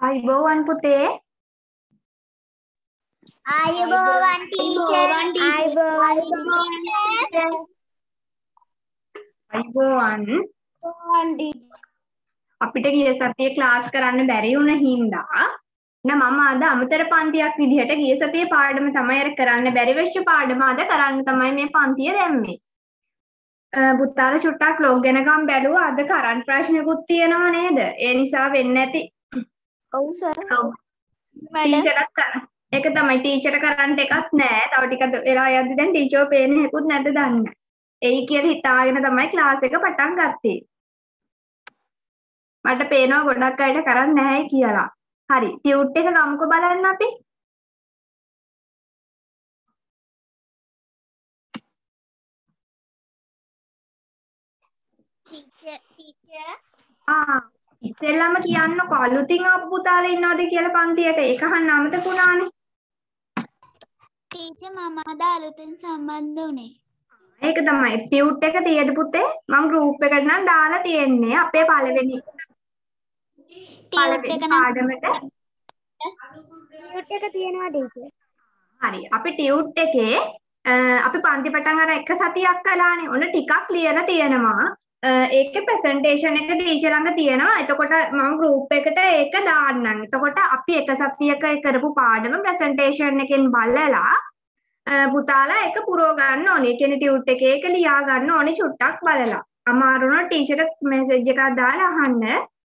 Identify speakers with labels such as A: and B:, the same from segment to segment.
A: අයිබෝවන් පුතේ.
B: ආයුබෝවන් ටීචර්.
A: අයිබෝවන්. අපිට ගිය සතියේ ක්ලාස් කරන්න බැරි වුණ හින්දා මම අද අමතර පන්තියක් විදිහට ගිය සතියේ පාඩම තමයි අර කරන්න බැරි වෙච්ච පාඩම අද කරන්න තමයි මේ පන්තිය දැම්මේ. පුතාලා චුට්ටක් ලොග් වෙනකම් බැලුවා. අද කරන්ට් ප්‍රශ්නකුත් තියෙනවා නේද? ඒ නිසා වෙන්නේ නැති.
B: ඔව් සර්.
A: ටීචර්ට කරා. ඒක තමයි ටීචර්ට කරන්ට් එකක් නැහැ. තව ටිකක් වෙලා යද්දි දැන් ටීචර් පේන්නේ හේකුත් නැද්ද දන්නේ නැහැ. එයි කියලා හිතාගෙන තමයි ක්ලාස් එක පටන් ගත්තේ. මට පේනවා ගොඩක් අයට කරන්නේ නැහැ කියලා. හරි. ටියුට් එක ගමුකෝ බලන්න අපි.
B: ටීචර්
A: ඉස්සෙල්ලාම කියන්නකෝ අලුතින් ආපු පුතාලා ඉන්නවද කියලා පන්තියට. ඒක අහන්න අමතක වුණානේ.
B: ටීචර් මම අද අලුතෙන් සම්බන්ධ වුණේ.
A: ඒක තමයි. ටියුට් එක තියෙද පුතේ? මම ගෲප් එකට නම් දාලා තියෙන්නේ. අපේ පළවෙනි
B: ටියුට් එක නම්
A: පාඩමට.
B: ටියුට් එක තියෙනවා ටීචර්.
A: හරි. අපි ටියුට් එකේ අපි පන්ති පටන් අර එක සතියක් කළානේ. ඔන්න ටිකක් ලියලා තියෙනවා. ඒකේ ප්‍රසන්ටේෂන් එක ටීචර් ළඟ තියෙනවා. එතකොට මම ගෲප් එකට ඒක දාන්නම්. එතකොට අපි එක සතියක කරපු පාඩම ප්‍රසන්ටේෂන් එකෙන් බලලා පුතාලා ඒක පුරව ගන්න ඕනේ. ඒ කියන්නේ ටියුට් එකේ ඒක ලියා ගන්න ඕනේ චුට්ටක් බලලා. අමාරු නම් ටීචර්ට මෙසේජ් එකක් දාලා අහන්න.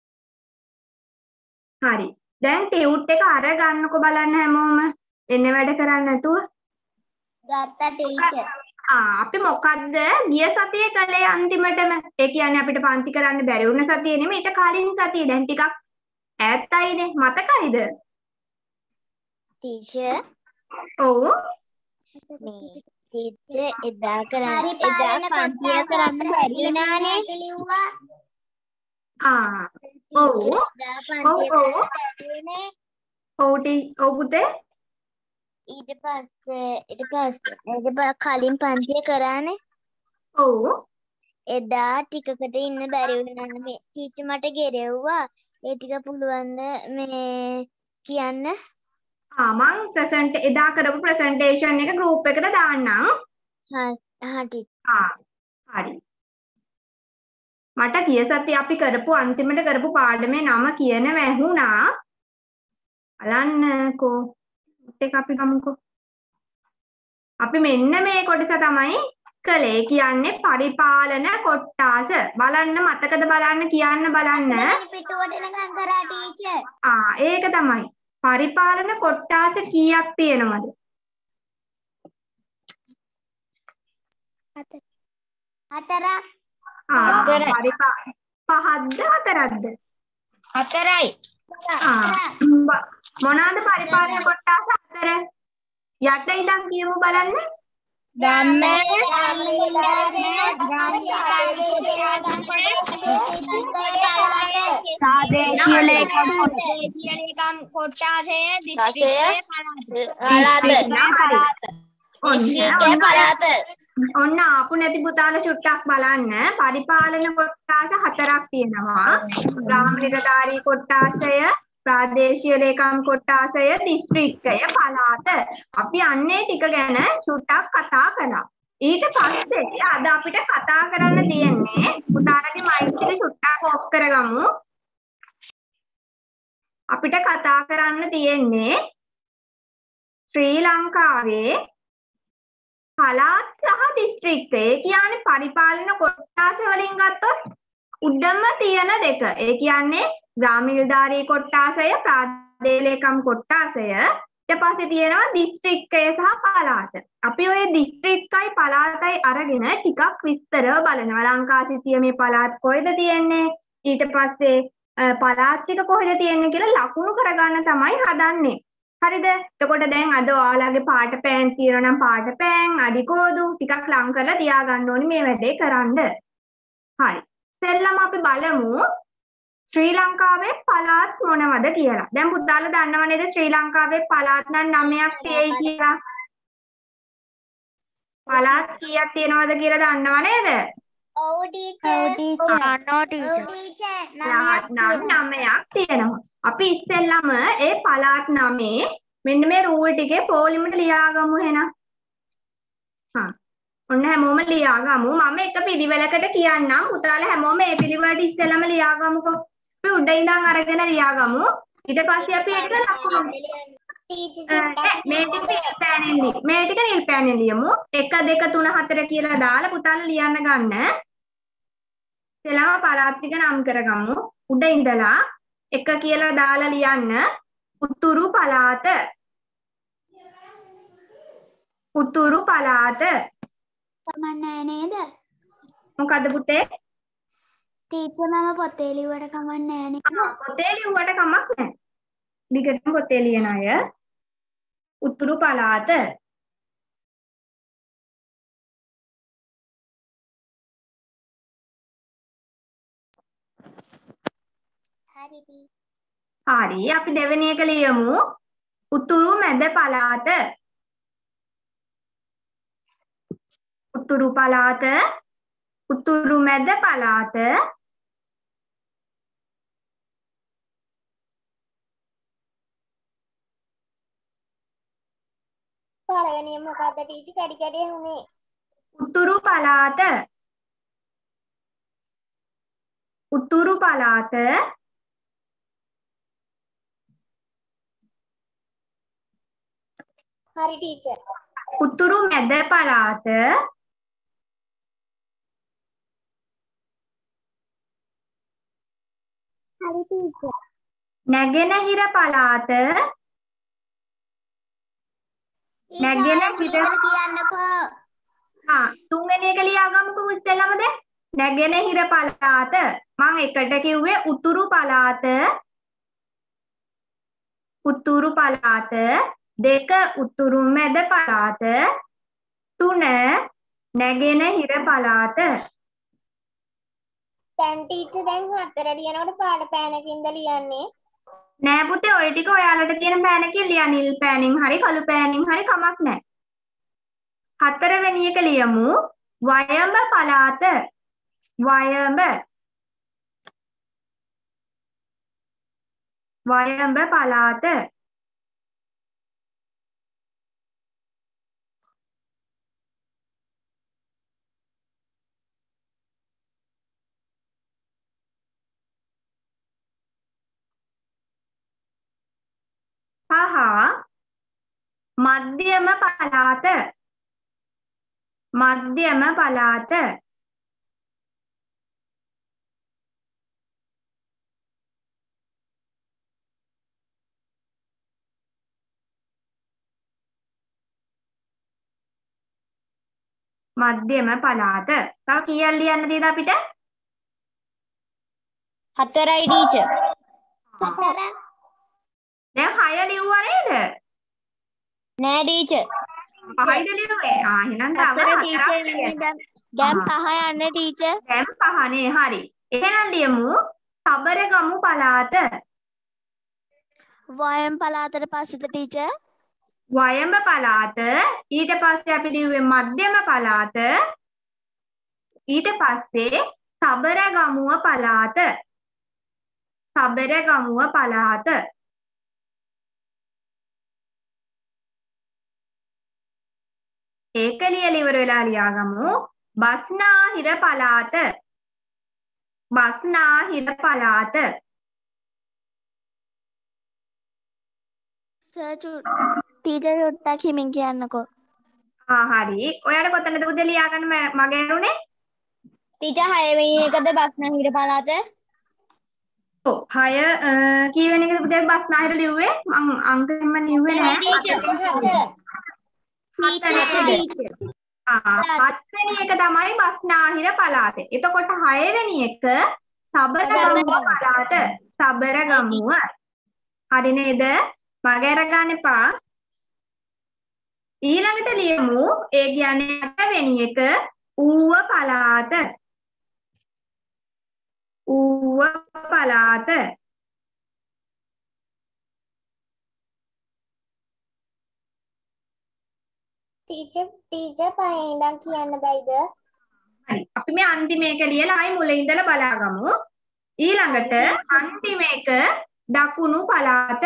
A: හරි. දැන් ටියුට් එක අර ගන්නකො බලන්න හැමෝම. එන්නේ වැඩ කරන්නේ නැතුව.
B: ගත්තා ටීචර්.
A: අපි මොකද්ද ගිය සතියේ කළේ අන්තිමටම? ඒ කියන්නේ අපිට පන්ති කරන්න බැරි වුණ සතියේ නෙමෙයි ඊට කලින් සතියේ. දැන් ටිකක් ඈත්තයිනේ. මතකයිද?
B: ටීචර්.
A: ඔව්.
B: මේ ටීචර් එදා පන්තිය කරන්න බැරි වුණානේ.
A: ඔව්. ඔව් පුතේ.
B: ඊට පස්සේ කලින් පන්තිය කරානේ.
A: ඔව්.
B: එදා ටිකකට ඉන්න බැරි වුණා මේ ටීචර් මට ගෙරෙව්වා. ඒ ටික පුළුවන්ද මේ කියන්න?
A: මම එදා කරපු ප්‍රසන්ටේෂන් එක ගෲප් එකට දාන්නම්. හරි. මට ගිය සතියේ අපි අන්තිමට කරපු පාඩමේ නම කියනව ඇහුණා. බලන්නකෝ. ඒක අපි ගමුකෝ. අපි මෙන්න මේ කොටස තමයි කළේ. කියන්නේ පරිපාලන කොට්ටාස. බලන්න මතකද බලන්න කියන්න බලන්න.
B: පිටුවට එනකම් කරා ටීචර්.
A: ඒක තමයි. පරිපාලන කොට්ටාස කීයක් තියෙනවද?
B: 4ක්.
A: පහක්ද හතරක්ද?
B: 4යි.
A: මොනවාද පරිපාලන කොට්ටාස 4? යට ඉඳන් කියමු බලන්න.
B: ප්‍රාදේශීය ලේකම් කොට්ටාසය පළාත.
A: ඔන්න ආපු නැති පුතාලා චුට්ටක් බලන්න. පරිපාලන කොට්ටාස 4ක් තියෙනවා. ග්‍රාම නිලධාරී කොට්ටාසය, ප්‍රාදේශීය ලේකම් කොට්ටාසය, දිස්ත්‍රික්කය, පළාත. අපි අන්නේ ටික ගැන චුට්ටක් කතා කළා. ඊට පස්සේ අද අපිට කතා කරන්න තියෙන්නේ පුතාලගේ මයික් එක චුට්ටක් ඔෆ් කරගමු. අපිට කතා කරන්න තියෙන්නේ ශ්‍රී ලංකාවේ පළාත් සහ දිස්ත්‍රික්ක. ඒ කියන්නේ පරිපාලන කොට්ටාස වලින් ගත්තොත් උඩම තියෙන දෙක. ඒ කියන්නේ ග්‍රාම නිලධාරී කොට්ටාසය, ප්‍රාදේශීය ලේකම් කොට්ටාසය. ඊට පස්සේ තියෙනවා දිස්ත්‍රික්කය සහ පළාත. අපි ඔය දිස්ත්‍රික්කයි පළාතයි අරගෙන ටිකක් විස්තරව බලනවා. ලංකාසිතිය මේ පළාත් කොහෙද තියෙන්නේ? ඊට පස්සේ පළාත් ටික කොහෙද තියෙන්නේ කියලා ලකුණු කරගන්න තමයි හදන්නේ. හරිද? එතකොට දැන් අද ඔයාලගේ පාට පෑන් තියෙනවා නම් පාට පෑන් අඩිකෝදු ටිකක් ලං කරලා තියාගන්න ඕනි මේ වැඩේ කරන්න. හරි. සෙල්ලම අපි බලමු ශ්‍රී ලංකාවේ පළාත් මොනවද කියලා. දැන් පුතාලා දන්නව නේද ශ්‍රී ලංකාවේ පළාත් නම් 9ක් තියෙයි කියලා. පළාත් කීයක් තියෙනවද කියලා දන්නව නේද?
B: ඔව් ටීචර්.
A: 9ක් තියෙනවා. අපි ඉස්සෙල්ලම ඒ පළාත් නමේ මෙන්න මේ රූල් ටිකේ පොලිමට ලියාගමු එහෙනම්. ඔන්න හැමෝම ලියාගමු. මම එක පිළිවෙලකට කියන්නම්. පුතාලා හැමෝම මේ පිළිවෙලට ඉස්සෙල්ලම ලියාගමුකෝ. අපි උඩ ඉඳන් අරගෙන ලියාගමු. ඊට පස්සේ අපි ඒක ලකුණු මේ ටික නිල් පෑනෙන් ලියමු. 1 2 3 4 කියලා දාලා පුතාලා ලියන්න ගන්න. ඉස්සෙල්ලාම පළාත් ටික නම් කරගමු. උඩ ඉඳලා 1 කියලා දාලා ලියන්න. උතුරු පළාත. උතුරු පළාත.
B: කමන්නේ නේද?
A: මොකද්ද පුතේ?
B: ටීචර් මම පොතේ ලිව්වට කමන්නේ නේද?
A: පොතේ ලිව්වට කමක් නැහැ. දිගටම පොතේ ලියන අය උතුරු පළාත. හරි අපි දෙවෙනි එක ලියමු. උතුරු මැද පළාත. උතුරු පළාත. උතුරු මැද පළාත.
B: පළවෙනිය මොකද්ද ටීචර් කැඩි කැඩි ඇහුනේ?
A: උතුරු පළාත. උතුරු පළාත.
B: හරි ටීචර්.
A: උතුරු මැද පළාත.
B: හරි ටීචර්.
A: නැගෙනහිර පළාත. නැගෙනහිර
B: කියන්නකෝ.
A: තුන්වෙනි එක ලියාගමුකෝ ඉස්සෙල්ලාම දැන්. නැගෙනහිර පළාත. මම එකට කිව්වේ උතුරු පළාත. උතුරු පළාත. 2 උතුරු මැද පළාත. 3 නැගෙනහිර පළාත.
B: දැන් ටීචර් දැන් 4 ලියනකොට පාට පෑනකින්ද ලියන්නේ?
A: නෑ පුතේ ඔය ටික ඔයාලට තියෙන පෑනකින් ලියන්න. නිල් පෑනින් හරි කළු පෑනින් හරි කමක් නෑ. 4 වෙනි එක ලියමු. වයඹ පළාත. වයඹ. වයඹ පළාත. මධ්‍යම පළාත. මධ්‍යම පළාත. මධ්‍යම පළාත. තව කීයක් ලියන්න තියෙද අපිට?
B: 4යි ටීචර්. 4.
A: දැන් 6 ලිව්වා නේද?
B: නෑ ටීචර්.
A: 5යිද ලිව්වේ? එහෙනම් තව 4ක්
B: දැන් 5 යන්නේ ටීචර්.
A: දැන් 5 නේ හරි. එහෙනම් ලියමු සබරගමු පළාත.
B: වයම් පළාතට පස්සේද ටීචර්?
A: වයඹ පළාත. ඊට පස්සේ අපි ලිව්වේ මධ්‍යම පළාත. ඊට පස්සේ සබරගමුව පළාත. සබරගමුව පළාත. ඒක ලියලා ඉවර වෙලා ලියාගමු. බස්නාහිර පළාත. බස්නාහිර පළාත.
B: ටීචර් උට්ටක් හිමින් කියන්නකෝ.
A: හරි. ඔයාලා කොතනද පුතේ ලියාගන්න මගේ ඇරුනේ?
B: ටීචර් 6 වෙනි එකද බස්නාහිර පළාත?
A: ඔව් 6 කීවෙනි එකද පුතේ බස්නාහිර ලිව්වේ? මං අංකෙම ලිව්වේ නෑ. හත්වෙනි එක තමයි බස්නාහිර පළාත. එතකොට 6 වෙනි එක සබරගමුව පළාත. සබරගමුව. හරි නේද? මගේ අරගන්න එපා. ඊළඟට ලියමු ඒ කියන්නේ 8 වෙනි එක ඌව පළාත. ඌව පළාත.
B: ටීචර් පහේ ඉඳන් කියන්න බැයිද?
A: හරි. අපි මේ අන්තිම එක ලියලා ආයි මුල ඉඳලා බලාගමු. ඊළඟට අන්තිම එක දකුණු පළාත.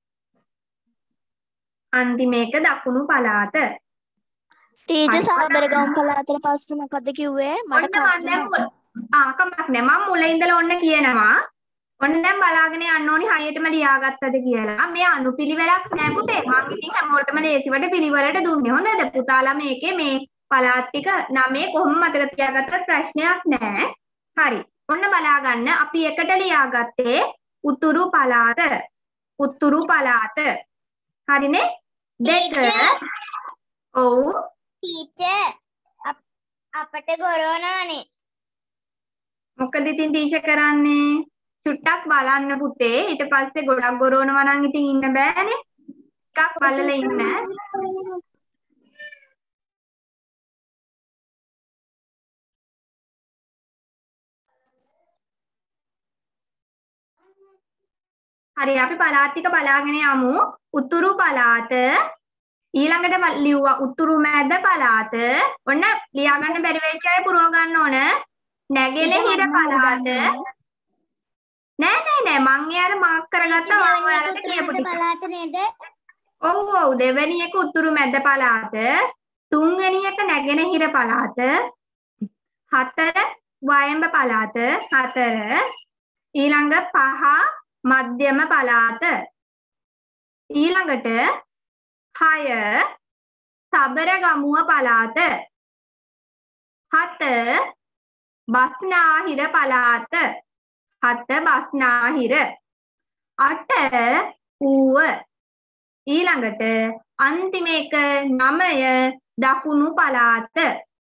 A: අන්තිම එක දකුණු පළාත.
B: ටීචර් සාබරගමු පළාතට පස්සේ මොකද කිව්වේ? මට
A: ඔන්න මම දැන් කමක් නෑ මම මුල ඉඳලා ඔන්න කියනවා. ඔන්න දැන් බලාගෙන යන්න ඕනි හරියටම ලියාගත්තද කියලා. මේ අනුපිළිවෙලක් නෑ පුතේ. මම ඉතින් හැමෝටම ලේසිවට පිළිවෙලට දුන්නේ. හොඳද? පුතාලා මේකේ මේ පළාත් ටික නමේ කොහොම මතක තියාගත්තත් ප්‍රශ්නයක් නෑ. හරි. ඔන්න බලා ගන්න අපි එකට ලියාගත්තේ උතුරු පළාත. උතුරු පළාත. හරිනේ? දෙක. ඔව්.
B: ටීචර් අපට ගොරවනවානේ.
A: මොකද ඉතින් ටීචර් කරන්නේ? චුට්ටක් බලන්න පුතේ. ඊට පස්සේ ගොඩක් ගොරවනවා නම් ඉතින් ඉන්න බෑනේ. ටිකක් බලලා ඉන්න. හරි අපි පළාත් ටික බලාගෙන යමු. උතුරු පළාත ඊළඟට ලිව්වා උතුරු මැද පළාත. ඔන්න ලියා ගන්න බැරි වෙච්ච අය පුරව ගන්න ඕන. නැගෙනහිර පළාත. නෑ මං යාර මාක් කරගත්තා මම ඔයාලට කියපු ටික.
B: පළාත නේද?
A: ඔව් දෙවෙනි එක උතුරු මැද පළාත. තුන්වෙනි එක නැගෙනහිර පළාත. හතර වයඹ පළාත. හතර ඊළඟ පහ මධ්‍යම පළාත. ඊළඟට 6 සබරගමුව පළාත. 7 බස්නාහිර පළාත. 7 බස්නාහිර. 8 ඌව. ඊළඟට අන්තිම එක 9 දකුණු පළාත.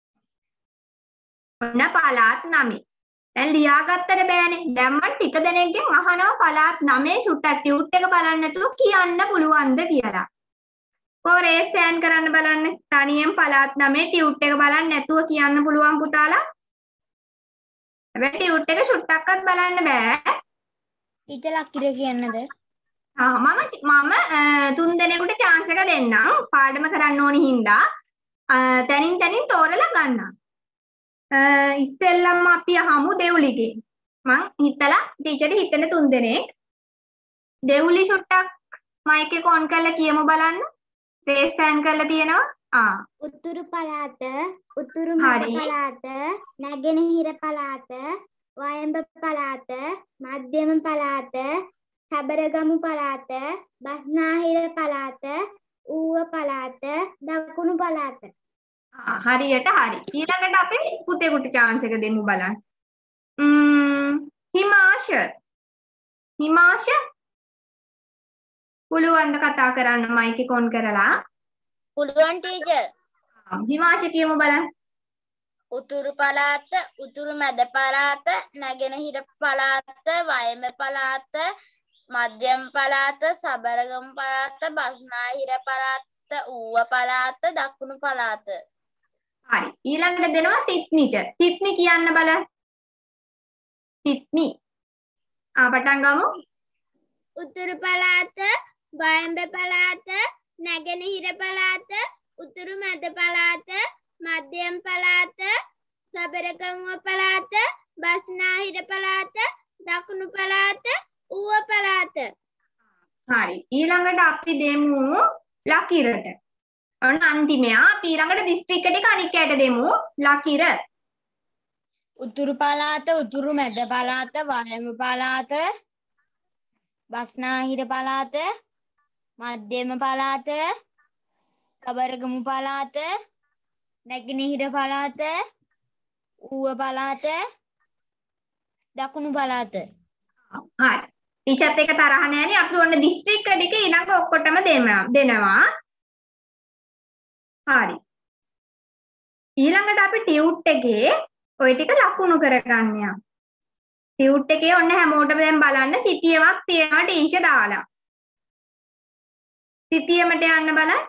A: ඔන්න පළාත් 9. දැන් ලියාගත්තට බෑනේ. දැන් මම ටික දෙනෙක්ගෙන් අහනවා පළාත් 9 චුට්ටක් ටියුට් එක බලන්න නැතුව කියන්න පුළුවන්ද කියලා. කොරේ ස්කෑන් කරන්න බලන්න. තනියෙන් පළාත් 9 ටියුට් එක බලන්න නැතුව කියන්න පුළුවන් පුතාලා. හැබැයි ටියුට් එක චුට්ටක්වත් බලන්න බෑ.
B: ටීචර් ලක්කිර කියන්නද?
A: මම තුන් දෙනෙකුට chance එක දෙන්නම්. පාඩම කරන්න ඕනි හින්දා තනින් තෝරලා ගන්නම්. ඉස්සෙල්ලම අපි අහමු දෙවුලිගේ. මං හිතලා ටීචර්ට හිතෙන තුන් දෙනෙක්. දෙවුලි චුට්ටක් මයික් එක ඔන් කරලා කියමු බලන්න. ෆේස් ස්කෑන් කරලා තියෙනවා.
B: උතුරු පළාත, උතුරු මැද පළාත, නැගෙනහිර පළාත, වයඹ පළාත, මධ්‍යම පළාත, සබරගමු පළාත, බස්නාහිර පළාත, ඌව පළාත, දකුණු පළාත.
A: හරියට හරි. ඊළඟට අපි පුතේකට chance එක දෙමු බලන්න. හිමාශ පුළුවන් ද කතා කරන්න මයික් එක ඔන් කරලා?
C: පුළුවන් ටීචර්.
A: හිමාශ කියමු බලන්න.
C: උතුරු පළාත, උතුරු මැද පළාත, නැගෙනහිර පළාත, වයඹ පළාත, මධ්‍යම පළාත, සබරගමු පළාත, බස්නාහිර පළාත, ඌව පළාත, දකුණු පළාත.
A: හරි. ඊළඟට දෙනවා සිත්මිට. සිත්මි කියන්න බලන්න. සිත්මි. පටන් ගමු.
B: උතුරු පළාත, වයඹ පළාත, නැගෙනහිර පළාත, උතුරු මැද පළාත, මධ්‍යම පළාත, සබරගමුව පළාත, බස්නාහිර පළාත, දකුණු පළාත, ඌව පළාත.
A: හරි. ඊළඟට අපි දෙමු ලකිරට. ඔන්න අන්තිමයා අපි ඊළඟට දිස්ත්‍රික්ක ටික අනිකයට දෙමු. ලකිර.
D: උතුරු පළාත, උතුරු මැද පළාත, වයඹ පළාත, බස්නාහිර පළාත, මධ්‍යම පළාත, සබරගමු පළාත, නැගෙනහිර පළාත, ඌව පළාත, දකුණු පළාත.
A: හරි. ටීචර්ත් එක තරහ නැහැනේ. අපි ඔන්න දිස්ත්‍රික්ක ටික ඊළඟ ඔක්කොටම දෙනවා. හරි. ඊළඟට අපි ටියුට් එකේ ඔය ටික ලකුණු කරගන්න යමු. ටියුට් එකේ ඔන්න හැමෝටම දැන් බලන්න සිතියමක් තියෙනවා ටීචර් දාලා. සිතියමට යන්න බලන්න.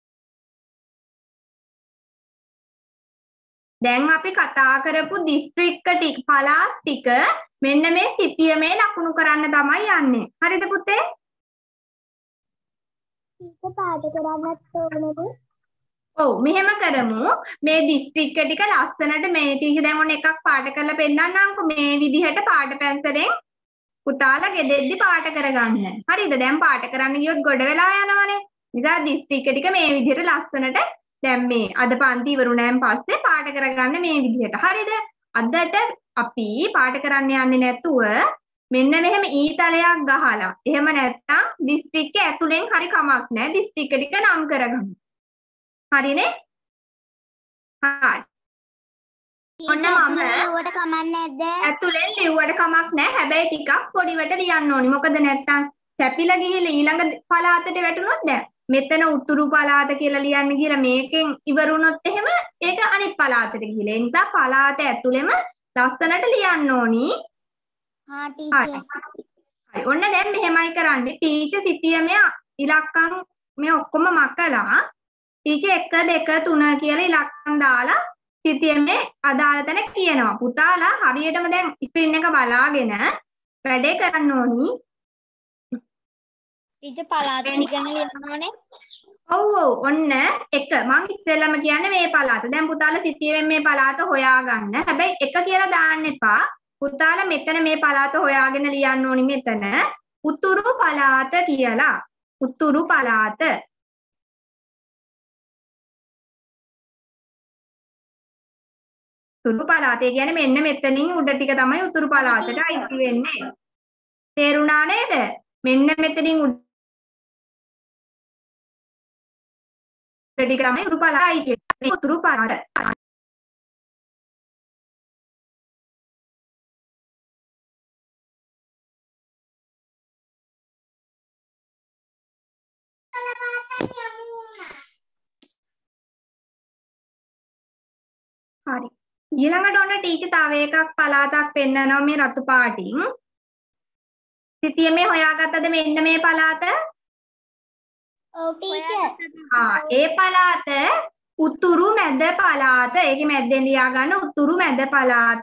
A: දැන් අපි කතා කරපු දිස්ත්‍රික්ක ටික පළාත් ටික මෙන්න මේ සිතියමේ ලකුණු කරන්න තමයි යන්නේ. හරිද පුතේ?
B: ඒක පාඩ කරන්නත් ඕනද?
A: ඔව් මෙහෙම කරමු. මේ දිස්ත්‍රික්ක ටික ලස්සනට මේ ටීචර් දැන් ඔන්න එකක් පාට කරලා පෙන්නන්නම්කෝ. මේ විදිහට පාට පැන්සලෙන් පුතාලා ගෙදෙද්දි පාට කරගන්න. හරිද? දැන් පාට කරන්න ගියොත් ගොඩ වෙලා යනවනේ. නිසා දිස්ත්‍රික්ක ටික මේ විදිහට ලස්සනට දැන් මේ අද පන්ති ඉවරුණාන් පස්සේ පාට කරගන්න මේ විදිහට. හරිද? අදට අපි පාට කරන්න යන්නේ නැතුව මෙන්න මෙහෙම ඊතලයක් ගහලා. එහෙම නැත්නම් දිස්ත්‍රික්ක ඇතුලෙන් හරි කමක් නැහැ. දිස්ත්‍රික්ක ටික නම් කරගන්න. හරිනේ? හරි. ඔන්න මම
B: ලිව්වට කමක් නැද්ද?
A: ඇතුලෙන් ලිව්වට කමක් නැහැ. හැබැයි ටිකක් පොඩිවට ලියන්න ඕනි. මොකද නැත්තම් කැපිලා ගිහිල්ලා ඊළඟ පළාතට වැටුණොත් දැන් මෙතන උතුරු පළාත කියලා ලියන්න ගිහලා මේකෙන් ඉවරුනොත් එහෙම ඒක අනිත් පළාතට ගිහිල්ලා. ඒ නිසා පළාත ඇතුලෙම ලස්සනට ලියන්න ඕනි.
B: හා ටීචර්.
A: හරි. ඔන්න දැන් මෙහෙමයි කරන්නේ. ටීචර් සිටියමේ ඉලක්කම් මේ ඔක්කොම මකලා ටීචර් 1 2 3 කියලා ඉලක්කම් දාලා සිටියමේ අදාළ තැන කියනවා. පුතාලා හරියටම දැන් ස්ක්‍රීන් එක බලාගෙන වැඩේ කරන්න ඕනි.
D: ටීචර් පළාත ටිකන ලියන්න ඕනේ.
A: ඔව් ඔන්න එක මං ඉස්සෙල්ලම කියන්නේ මේ පළාත. දැන් පුතාලා සිටියමෙන් මේ පළාත හොයාගන්න. හැබැයි එක කියලා දාන්න එපා. පුතාලා මෙතන මේ පළාත හොයාගෙන ලියන්න ඕනි මෙතන. උතුරු පළාත කියලා. උතුරු පළාත. උතුරු පළාතේ කියන්නේ මෙන්න මෙතනින් උඩ ටික තමයි උතුරු පළාතට අයිති වෙන්නේ. තේරුණා නේද? මෙන්න මෙතනින් උඩ ටික තමයි උතුරු පළාතට අයිති වෙන්නේ. උතුරු පළාත. හරි. ඊළඟට ඔන්න ටීචර් තව එකක් පළාතක් පෙන්නනවා මේ රතු පාටින්. සිතියමේ හොයාගත්තද මෙන්න මේ පළාත?
B: ඔව් ටීචර්.
A: ඒ පළාත උතුරු මැද පළාත. ඒකේ මැද්දෙන් ලියා ගන්න උතුරු මැද පළාත.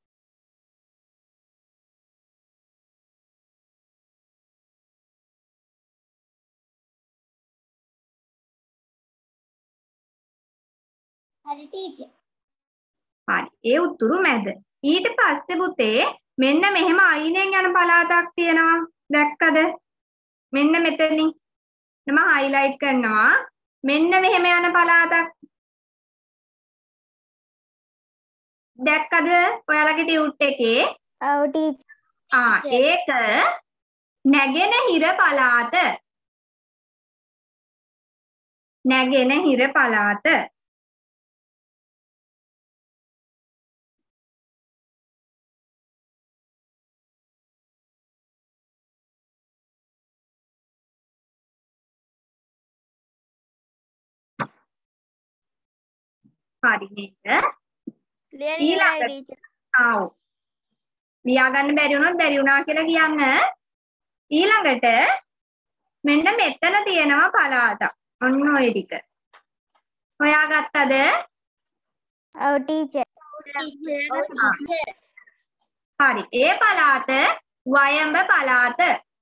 B: හරි ටීචර්.
A: හරි. ඒ උතුරු මැද. ඊට පස්සේ පුතේ මෙන්න මෙහෙම අයිනෙන් යන පළාතක් තියෙනවා. දැක්කද? මෙන්න මෙතනින්. මම highlight කරනවා. මෙන්න මෙහෙම යන පළාතක්. දැක්කද? ඔයාලගේ ටියුට් එකේ?
B: ඔව් ටීචර්.
A: ඒක නැගෙනහිර පළාත. නැගෙනහිර පළාත. හරි නේද? ඊළඟට ආව්. ලියා ගන්න බැරි වුණොත් බැරි වුණා කියලා කියන්න. ඊළඟට මෙන්න මෙතන තියෙනවා පළාතක්. ඔන්න ඔය ටික. හොයාගත්තද?
B: ඔව් ටීචර්.
A: හරි. ඒ පළාත වයඹ පළාත.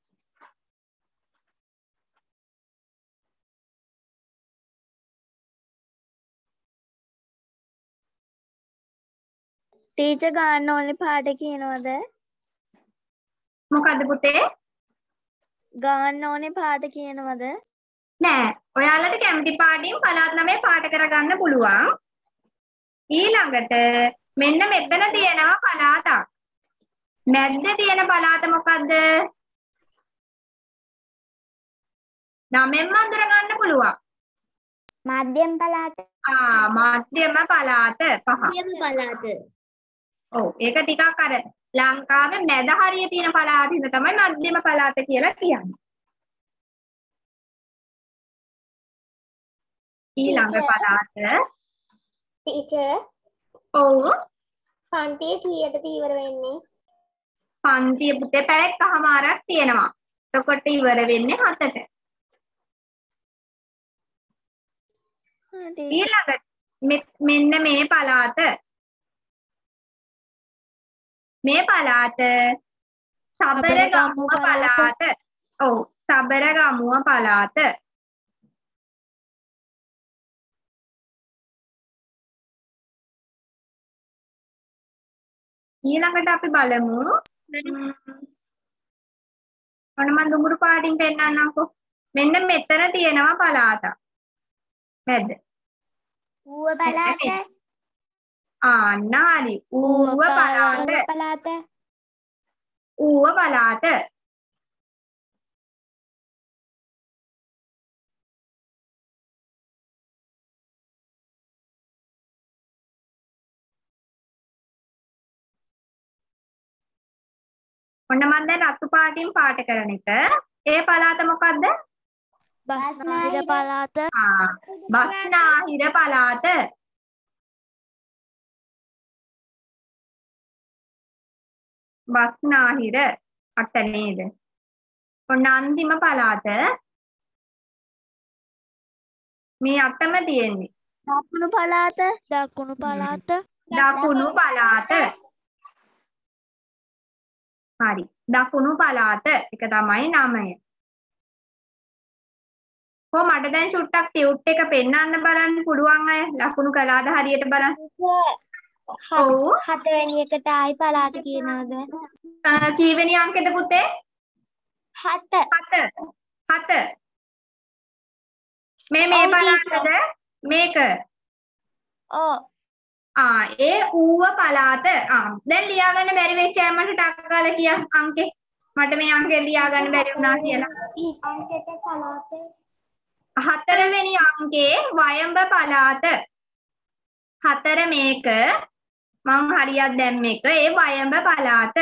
C: ටීචර් ගන්න ඕනේ පාට කියනවද?
A: මොකද්ද පුතේ?
C: ගන්න ඕනේ පාට කියනවද?
A: නෑ. ඔයාලට කැමති පාටින් පළාත් නමේ පාට කරගන්න පුළුවන්. ඊළඟට මෙන්න මෙතන තියෙනවා පළාතක්. මැද්ද තියෙන පළාත මොකද්ද? නමෙන්ම අඳුර ගන්න පුළුවන්.
B: මධ්‍යම පළාත.
A: මධ්‍යම පළාත පහ.
B: මධ්‍යම පළාත.
A: ඔව් ඒක ටිකක් අර ලංකාවේ මැද හරිය තියෙන පළාත හින්දා තමයි මධ්‍යම පළාත කියලා කියන්නේ. ඊළඟ පළාත
B: ටීචර්.
A: ඔව්
B: පන්තිය කීයටද ඉවර වෙන්නේ?
A: පන්තිය පුතේ පැය එකමාරක් තියෙනවා. එතකොට ඉවර වෙන්නේ 7ට. ඊළඟට මෙන්න මේ පළාත. මේ පළාත සබරගමුව පළාත. ඔව් සබරගමුව පළාත. ඊළඟට අපි බලමු ඔන්න මම දුඹුරු පාටින් පෙන්නන්නම්කෝ. මෙන්න මෙතන තියෙනවා පළාතක්. නැද්ද?
B: ඌව පළාත.
A: අන්න හරි. ඌව පළාත.
C: පළාත.
A: ඌව පළාත. ඔන්න මම දැන් රතු පාටින් පාට කරන එක. ඒ පළාත මොකද්ද?
C: බස්නාහිර පළාත.
A: බස්නාහිර පළාත. බස්නාහිර අට නේද? ඔන්න අන්තිම පළාත. මේ අටම තියෙන්නේ.
C: දකුණු පළාත. දකුණු පළාත.
A: දකුණු පළාත. හරි. දකුණු පළාත. එක තමයි නමය. කො මට දැන් චුට්ටක් ටියුට් එක පෙන්වන්න බලන්න පුළුවන් අය ලකුණු කළාද හරියට බලන්න. ඔව්.
B: 7 වෙනි එකට ආයි පළාත කියනවාද?
A: කීවෙනි අංකෙද පුතේ?
B: 7.
A: 7. මේ පළාතද? මේක.
B: ඔව්.
A: ඒ ඌව පළාත. දැන් ලියා ගන්න බැරි වෙච්ච අය මට ටක් ගාලා කිය අංකේ. මට මේ අංකේ ලියා ගන්න බැරි වුණා කියලා.
B: අංකයට පළාතේ
A: 4 වෙනි අංකේ වයඹ පළාත. 4 මේක මං හරියක් දැම්ම එක ඒ වයඹ පළාත.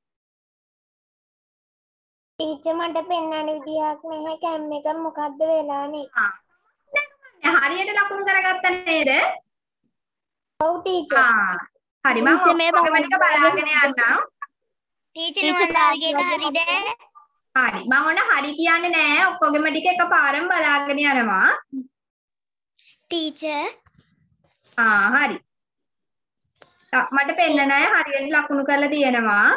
B: ටීචර් මට පෙන්වන්න විදියක් නැහැ කැම් එක මොකද්ද වෙලානේ?
A: හරියට ලකුණු කරගත්ත නේද?
B: ඔව් ටීචර්.
A: හරි මම ඔක්කොගෙම ටික බලාගෙන යන්නම්.
B: ටීචර් ටාර්ගෙට් හරිද?
A: හරි මම ඔන්න හරි කියන්නේ නෑ ඔක්කොගෙම ටික එකපාරම බලාගෙන යනවා.
B: ටීචර්
A: හරි. මට පෙන්නන අය හරියට ලකුණු කරලා තියෙනවා.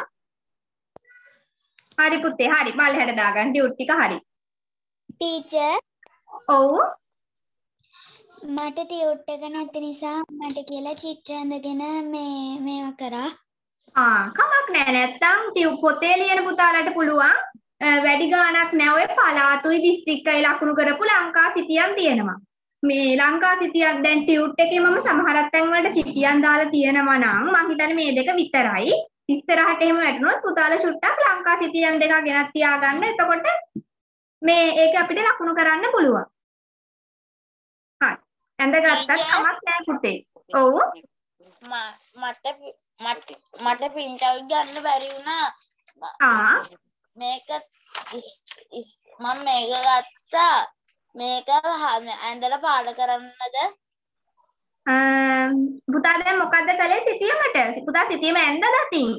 A: හරි පුතේ හරි බලහැට දාගන්න ටියුට් ටික හරි.
B: ටීචර්
A: ඔව්
B: මට ටියුට් එක නැති නිසා මට කියලා චිත්‍ර ඇඳගෙන මේවා කරා.
A: කමක් නෑ නැත්තම් පොතේ ලියන පුතාලට පුළුවන් වැඩි ගාණක් නෑ ඔය පළාතුයි දිස්ත්‍රික්කයි ලකුණු කරපු ලංකා සිතියම් තියෙනවා. මේ ලංකා සිතියක් දැන් ටියුට් එකේ මම සමහරක් තැන් වලට සිතියම් දාලා තියෙනවා නම් මං හිතන්නේ මේ දෙක විතරයි. ඉස්සරහට එහෙම වැටුණොත් පුතාලා චුට්ටක් ලංකා සිතියම් දෙකක් ගෙනත් තියාගන්න. එතකොට මේ ඒක අපිට ලකුණු කරන්න පුළුවන්. හරි. ඇඳගත්තත් කමක් නෑ පුතේ. ඔව්.
D: මට print out ගන්න බැරි වුණා. මේක මම මේක ගත්තා. මේක ඇඳලා පාඩ කරන්නද?
A: පුතා දැන් මොකද්ද කළේ සිතියමට? පුතා සිතියම ඇඳද අතින්?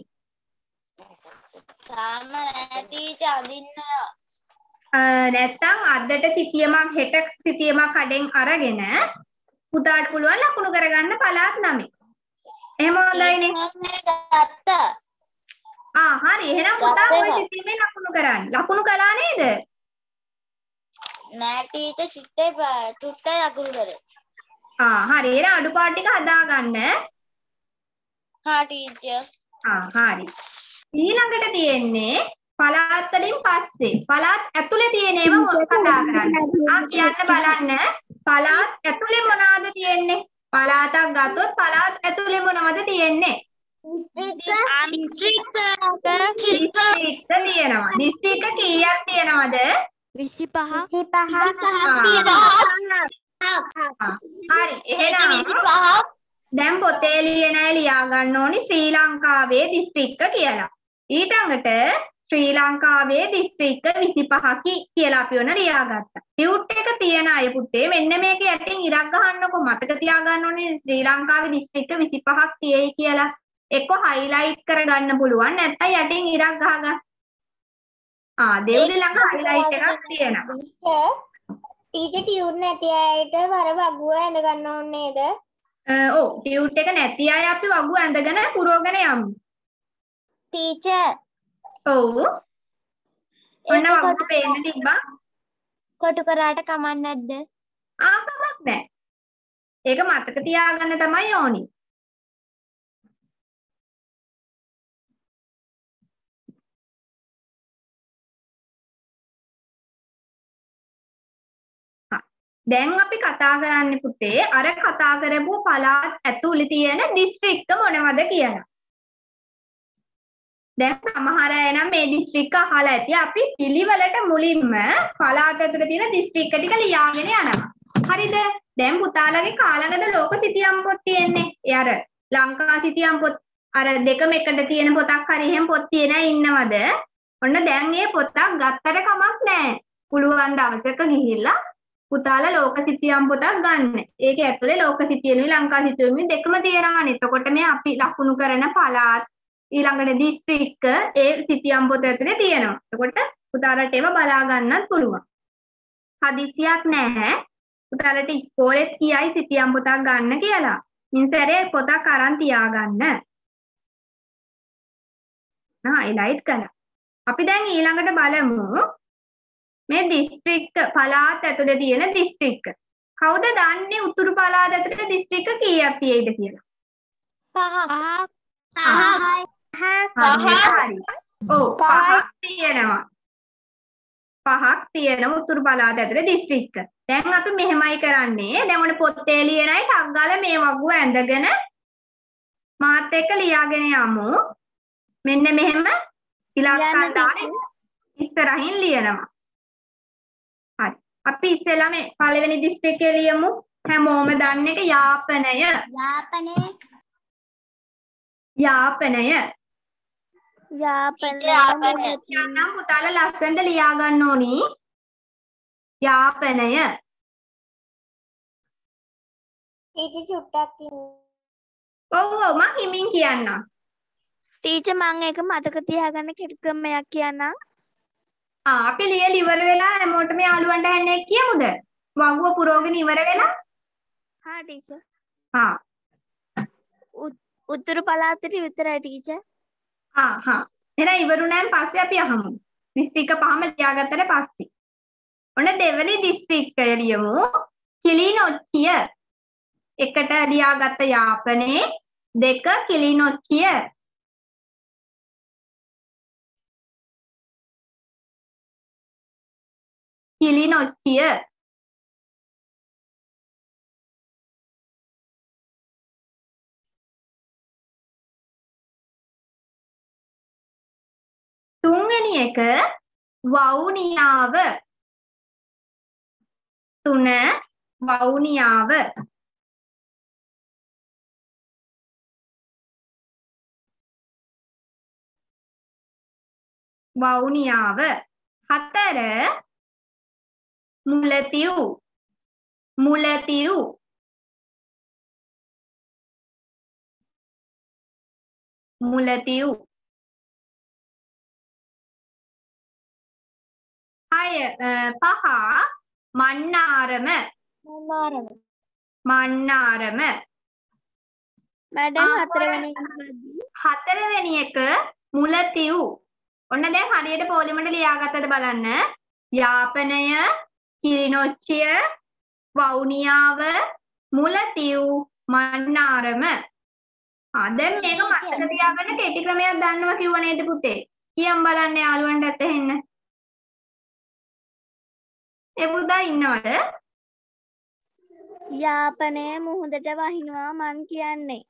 D: තාම නෑ ටීචර් අඳින්නවා.
A: නැත්තම් අදට සිතියමක් හෙට සිතියමක් කඩෙන් අරගෙන පුතාට පුළුවන් ලකුණු කරගන්න පළාත් නමේ. එහෙම හොඳයිනේ.
D: ගත්තා.
A: හරි එහෙනම් පුතා ඔය සිතියමේ ලකුණු කරන්න. ලකුණු කළා නේද?
D: නෑ ටීචර් චුට්ටයි ලකුණු කරේ.
A: හරි එහෙනම් අඩුපාඩු ටික හදාගන්න.
D: හා ටීචර්.
A: හරි. ඊළඟට තියෙන්නේ පළාත් වලින් පස්සේ පළාත් ඇතුලේ තියෙන ඒවා කතා කරන්න. කියන්න බලන්න. පළාත් ඇතුලේ මොනවද තියෙන්නේ? පළාතක් ගත්තොත් පළාත් ඇතුලේ මොනවද තියෙන්නේ? දිස්ත්‍රික්ක තියෙනවා. දිස්ත්‍රික්ක කීයක් තියෙනවද?
C: 25.
A: හරි එහෙනම් දැන් පොතේ ලියන අය ලියා ගන්න ඕනි ශ්‍රී ලංකාවේ දිස්ත්‍රික්ක කියලා. ඊටඟට ශ්‍රී ලංකාවේ දිස්ත්‍රික්ක 25කි කියලා අපි ඔන්න ලියාගත්තා. ටියුට් එක තියන අය පුතේ මෙන්න මේක යටින් ඉරක් ගහන්නකො මතක තියාගන්න ඕනේ ශ්‍රී ලංකාවේ දිස්ත්‍රික්ක 25ක් තියෙයි කියලා. එක්ක හයිලයිට් කරගන්න පුළුවන් නැත්නම් යටින් ඉරක් ගහගන්න. දෙව්ලි ළඟ හයිලයිට් එකක් තියෙනවා.
B: ටීචර් ටියුට් නැති අයට වර වගුව ඇඳ ගන්න ඕනේ නේද?
A: ඔව් ටියුට් එක නැති අය අපි වගුව ඇඳගෙන පුරවගෙන යමු.
B: ටීචර්
A: ඔව් ඔන්න වගුව පේන්න තිබ්බා.
B: කොටු කරාට කමක් නැද්ද?
A: කමක් නැහැ. ඒක මතක තියාගන්න තමයි ඕනි. දැන් අපි කතා කරන්නේ පුතේ අර කතා කරපු පළාත් ඇතුළේ තියෙන දිස්ත්‍රික්ක මොනවද කියලා. දැන් සමහර අය නම් මේ දිස්ත්‍රික්ක අහලා ඇති. අපි පිළිවෙලට මුලින්ම පළාත් ඇතුළේ තියෙන දිස්ත්‍රික්ක ටික ලියාගෙන යනවා. හරිද? දැන් පුතාලගේ කාලගත ලෝක සිතියම් පොත් තියෙන්නේ. ඒ අර ලංකා සිතියම් පොත් අර දෙකම එකට තියෙන පොතක් හරි එහෙම පොත් තියෙන අය ඉන්නවද? ඔන්න දැන් මේ පොතක් ගත්තට කමක් නැහැ. පුළුවන් දවසක ගිහිල්ලා පුතාලා ලෝක සිතියම් පොතක් ගන්න. ඒකේ ඇතුලේ ලෝක සිතියනුයි ලංකා සිතියනුයි දෙකම තියෙනවානේ. එතකොට මේ අපි ලකුණු කරන පළාත් ඊළඟට දිස්ත්‍රික්ක ඒ සිතියම් පොත ඇතුලේ තියෙනවා. එතකොට පුතාලට ඒව බලා ගන්නත් පුළුවන්. හදිසියක් නැහැ. පුතාලට ඉස්කෝලේත් කියයි සිතියම් පොතක් ගන්න කියලා. මින්සරේ පොතක් අරන් තියාගන්න. highlight කළා. අපි දැන් ඊළඟට බලමු මේ දිස්ත්‍රික්ක පළාත් ඇතුලේ තියෙන දිස්ත්‍රික්ක. කවුද දන්නේ උතුරු පළාත් ඇතුලේ දිස්ත්‍රික්ක කීයක් තියෙයිද කියලා? 5ක්. ඔව් 5ක් තියෙනවා. 5ක් තියෙනවා උතුරු පළාත් ඇතුලේ දිස්ත්‍රික්ක. දැන් අපි මෙහෙමයි කරන්නේ. දැන් ඔන්න පොතේ ලියන අය ටක් ගාලා මේ වගුව ඇඳගෙන මාත් එක්ක ලියාගෙන යමු. මෙන්න මෙහෙම ඉලක්කම් දාලා ඉස්සරහින් ලියනවා. හරි. අපි ඉස්සෙල්ලා මේ පළවෙනි දිස්ත්‍රික්කේ ලියමු. හැමෝම දන්න එක යාපනය. යන්නම් පුතාලා ලස්සනට ලියා ගන්න ඕනි. යාපනය. ඔව් මම හිමින් කියන්නම්.
C: ටීචර් මම ඒක මතක තියාගන්න කෙටි ක්‍රමයක් කියන්නම්.
A: අපි ලියලා ඉවර වෙලා හැමෝටම යාළුවන්ට හැන්නේ කියමුද? වගුව පුරෝගෙන ඉවර වෙලා?
C: හා ටීචර්.
A: හා.
C: උතුරු පළාතට විතරයි ටීචර්.
A: එහෙනම් ඉවරුණාන් පස්සේ අපි අහමු. දිස්ත්‍රික්ක පහම ලියාගත්තට පස්සේ. ඔන්න දෙවෙනි දිස්ත්‍රික්කය ලියමු. කිලිනොච්චිය. එකට ලියාගත්ත යාපනයේ 2 කිලිනොච්චිය. කිලිනොච්චිය. තුන්වෙනි එක වවුනියාව. 3 වවුනියාව. වවුනියාව. 4 මුලතිව්. මුලතිව්. මුලතිව්. 5 මන්නාරම. මන්නාරම.
C: මැඩම්
A: හතරවෙනි එක මුලතිව්. ඔන්න දැන් හරියට පොලිමට ලියාගත්තද බලන්න. යාපනය, කිලිනොච්චිය, වවුනියාව, මුලතිව්, මන්නාරම. දැන් මේක මතක තියාගන්න කෙටි ක්‍රමයක් දන්නවා කිව්ව නේද පුතේ? කියන් බලන්න යාළුවන්ට ඇතෙන්න. ඒ පුතා ඉන්නවද?
C: යාපනය මුහුදට වහිනවා මං කියන්නේ.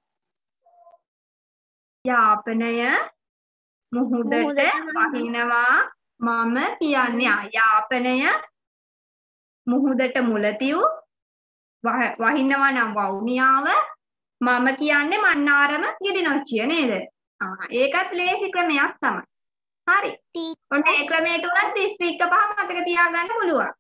A: යාපනය මුහුදට වහිනවා මම කියන්නේ. යාපනය මුහුදට මුලතිව් වහිනවා නම් වවුනියාව. මම කියන්නේ මන්නාරම කිලිනොච්චිය නේද? ඒකත් ලේසි ක්‍රමයක් තමයි. හරි. ඔන්න ඒ ක්‍රමයට උනත් දිස්ත්‍රික්ක පහ මතක තියාගන්න පුළුවන්.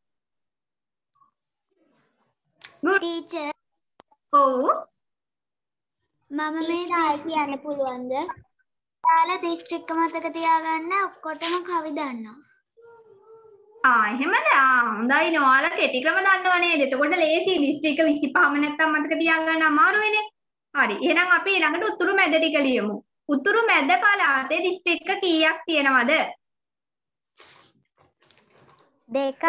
B: ටීචර්
A: ඔව්.
B: මම මේ කියන්න පුළුවන්ද? ඔයාලා දිස්ත්‍රික්ක මතක තියාගන්න ඔක්කොටම කවි දන්නවා.
A: එහෙමද? හොඳයි නේ. ඔයාලා කෙටි ක්‍රම දන්නව නේද? එතකොට ලේසි. දිස්ත්‍රික්ක 25ම නැත්තම් මතක තියාගන්න අමාරු වෙන්නේ. හරි. එහෙනම් අපි ඊළඟට උතුරු මැද ටික ලියමු. උතුරු මැද පළාතේ දිස්ත්‍රික්ක කීයක් තියෙනවද?
B: 2ක්.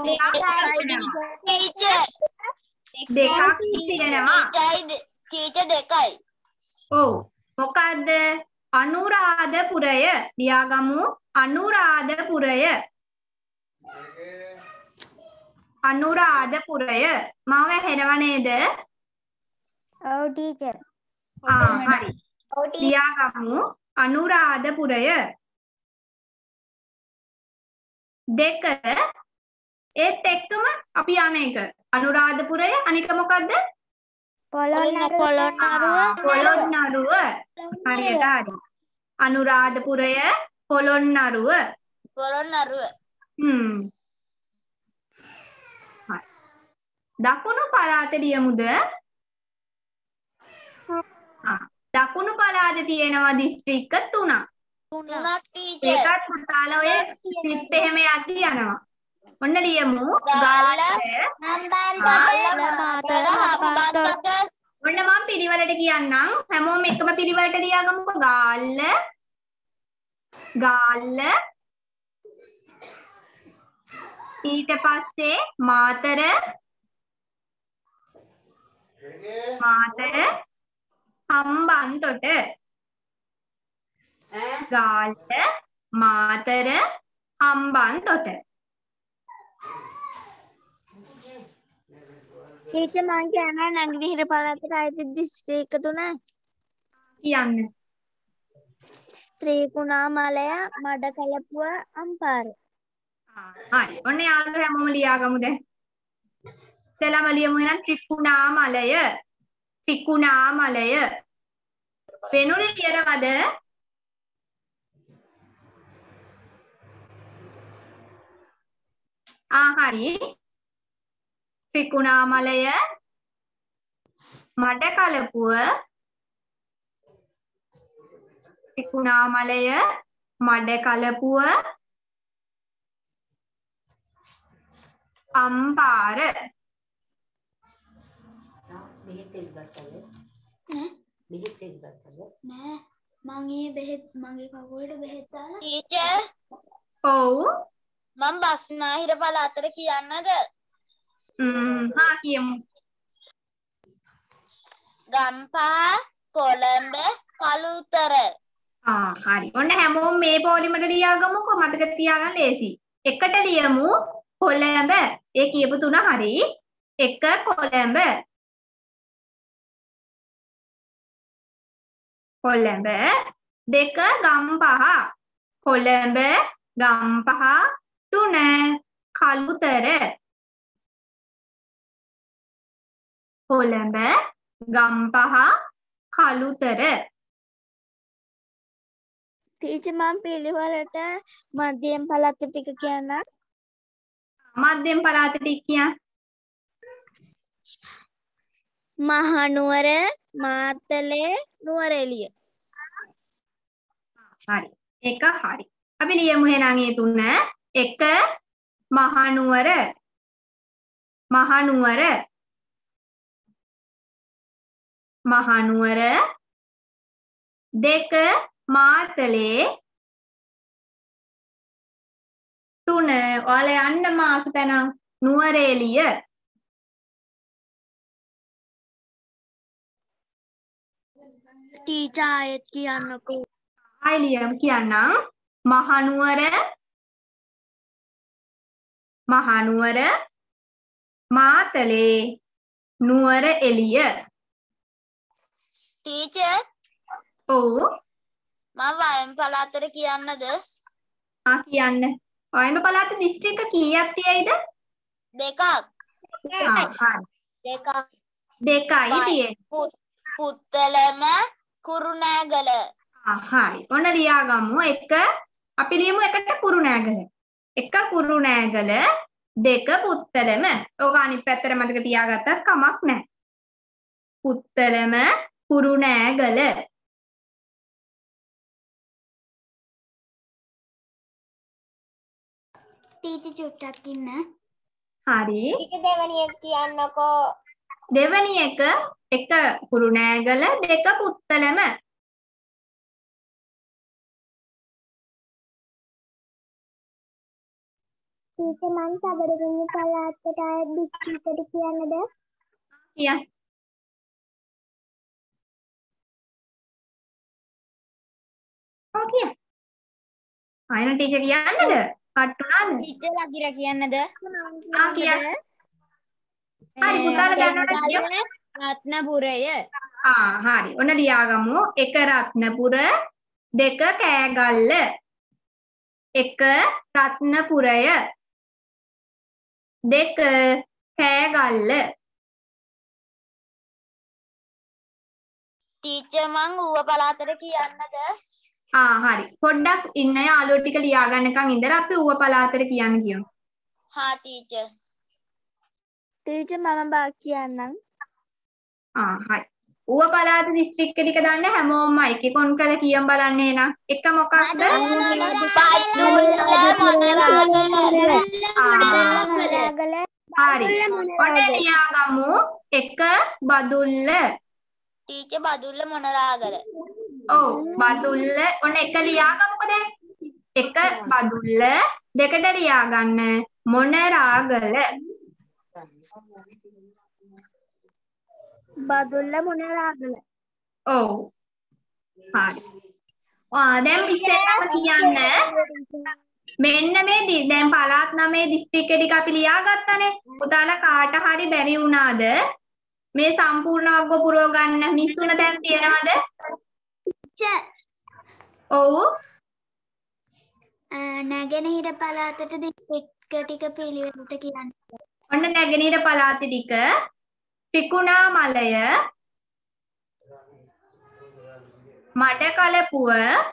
A: දෙකක් තියෙනවා.
D: ටීචර් 2යි.
A: ඔව්. මොකද්ද? අනුරාධපුරය. ලියාගමු. අනුරාධපුරය. අනුරාධපුරය. මාව ඇහෙනව නේද?
B: ඔව් ටීචර්.
A: හරි. ලියාගමු. අනුරාධපුරය. 2 ඒත් එක්කම අපි යන එක. අනුරාධපුරය අනික මොකද්ද? පොළොන්නරුව. හරියට හරි. අනුරාධපුරය පොළොන්නරුව.
D: පොළොන්නරුව.
A: හරි. දකුණු පළාත ලියමුද? දකුණු පළාතේ තියෙනවා දිස්ත්‍රික්ක 3ක්.
D: තුනක් ටීචර්.
A: ඒකත් පුතාලා ඔය ස්ලිප් එහෙම යද්දි යනවා. ඔන්න ලියමු. ගාල්ල
D: හම්බන්තොට.
A: ඔන්න මම පිළිවෙලට කියන්නම්. හැමෝම එකම පිළිවෙලට ලියාගමුකෝ. ගාල්ල ඊට පස්සේ මාතර හම්බන්තොට. ගාල්ල මාතර හම්බන්තොට.
C: ටීචර් මං කියනවා නැගෙනහිර පළාතට අයිති දිස්ත්‍රික්ක 3
A: කියන්න.
C: ත්‍රිකුණාමලය, මඩකලපුව, අම්පාර.
A: හරි. ඔන්න යාළුවෝ හැමෝම ලියාගමු දැන්. ඉතලම ලියමු එහෙනම් ත්‍රිකුණාමලය. වෙනුනේ ලියනවද? හරි. ත්‍රිකුණාමලය, මඩකලපුව, අම්පාර.
B: නෑ මං ඒ බෙහෙත් මගේ කකුලට බෙහෙත් දාලා
D: ටීචර්
A: ඔව්.
D: මම බස්නාහිර පළාතට කියන්නද?
A: කියමු.
D: ගම්පහ, කොළඹ, කළුතර.
A: හරි. ඔන්න හැමෝම මේ පොලිමට ලියාගමුකෝ. මතක තියාගන්න ලේසි. එකට ලියමු කොළඹ. ඒ කියපු 3 හරි. 1 කොළඹ. කොළඹ. 2 ගම්පහ. කොළඹ, ගම්පහ. 3 කළුතර. කොළඹ, ගම්පහ, කළුතර.
C: ටීචර් මං පිළිවෙලට මධ්‍යම පළාත ටික කියන්නම්.
A: මධ්‍යම පළාත ටික කියන්න.
C: මහනුවර, මාතලේ, නුවරඑළිය.
A: හරි. ඒක හරි. අපි ලියමු එහෙනම් මේ 3. 1 මහනුවර. මහනුවර. 2 මාතලේ. 3 ඔයාලා යන්න මාස තැන නුවරඑළිය.
C: ටීචර් ආයෙත් කියන්නකෝ.
A: ලියමු කියන්නම්. මහනුවර, මාතලේ, නුවරඑළිය.
D: ටීචර්
A: ඔව්.
D: මම වයඹ පළාතට කියන්නද?
A: කියන්න. වයඹ පළාත දිස්ත්‍රික්ක කීයක් තියෙයිද?
D: 2ක්.
A: හරි. 2යි තියෙන්නේ.
D: පුත්තලම, කුරුණෑගල.
A: හරි. ඔන්න ලියාගමු. 1 අපි ලියමු 1ට කුරුණෑගල. 1 කුරුණෑගල, 2 පුත්තලම. ඕක අනිත් පැත්තට මතක තියාගත්තත් කමක් නැහැ. පුත්තලම, කුරුණෑගල.
B: ටීචර් චුට්ටක් ඉන්න.
A: හරි.
B: දෙවෙනි එක කියන්නකෝ.
A: දෙවෙනි එක 1 කුරුණෑගල, 2 පුත්තලම.
B: ටීචර් මං සබරගමුව පළාතට ආයෙත් දිස්ත්‍රික්කයට කියන්නද?
A: කියන්න. කියන්න. ආයෙත් ටීචර් කියන්නද? කට්ටුනාද?
B: ටීචර් ලගිර කියන්නද?
A: කියන්න. හරි පුතාලා දැනගන්න කියමු.
B: රත්නපුරය.
A: හරි. ඔන්න ලියාගමු. 1 රත්නපුර 2 කෑගල්ල 1 රත්නපුරය 2 කෑගල්ල.
D: ටීචර් මං ඌව පළාතට කියන්නද?
A: හරි. පොඩ්ඩක් ඉන්න යාළුවෝ ටික ලියා ගන්නකම් ඉඳලා අපි ඌව පළාතට කියන්න කියමු.
D: හා ටීචර්.
C: ටීචර් මම බා කියන්නම්.
A: හරි. ඌව පළාත දිස්ත්‍රික්ක ටික දාන්න හැමෝම මයික් එක ඔන් කරලා කියන් බලන්නේ නා. එක මොකක්ද? හරි. ඔන්න ලියාගමු. 1 බදුල්ල.
D: ටීචර් බදුල්ල මොනරාගල.
A: ඔව් බදුල්ල. ඔන්න එක ලියාගමුකෝ දැන්. 1 බදුල්ල දෙකට ලියාගන්න මොනරාගල.
C: බදුල්ල මොනරාගල.
A: ඔව්. හරි. දැන් ඉස්සෙල්ලාම කියන්න මෙන්න මේ දැන් පළාත් 9 දිස්ත්‍රික්කෙ ටික අපි ලියාගත්තනේ. පුතාලා කාට හරි බැරි වුණාද මේ සම්පූර්ණ වර්ග පුරව ගන්න මිස්සුන දැන් තියනවද? ඔව්.
B: නැගෙනහිර පළාතට දිස්ත්‍රික්ක ටික පිළිවෙලට කියන්න.
A: ඔන්න නැගෙනහිර පළාත ටික Trincomalee Madakalapuwa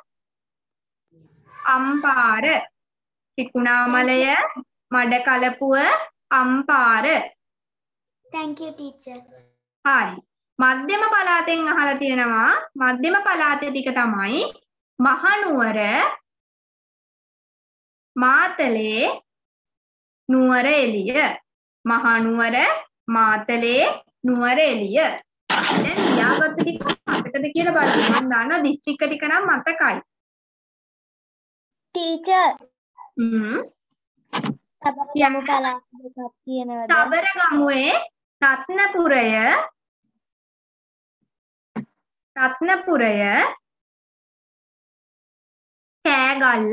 A: Ampara. Trincomalee Madakalapuwa Ampara.
B: Thank you teacher.
A: හරි. මධ්‍යම පළාතෙන් අහලා තියෙනවා මධ්‍යම පළාත ටික තමයි මහනුවර මාතලේ නුවරඑළිය. මහනුවර මාතලේ නුවරඑළිය. දැන් ලියාගත්තු ටික මතකද කියලා බලන්න. මම දන්නවා දිස්ත්‍රික්ක ටික නම් මතකයි.
B: Teacher.
C: සබරගමු පළාත දෙකක් කියනවද?
A: සබරගමුවේ රත්නපුරය කෑගල්ල.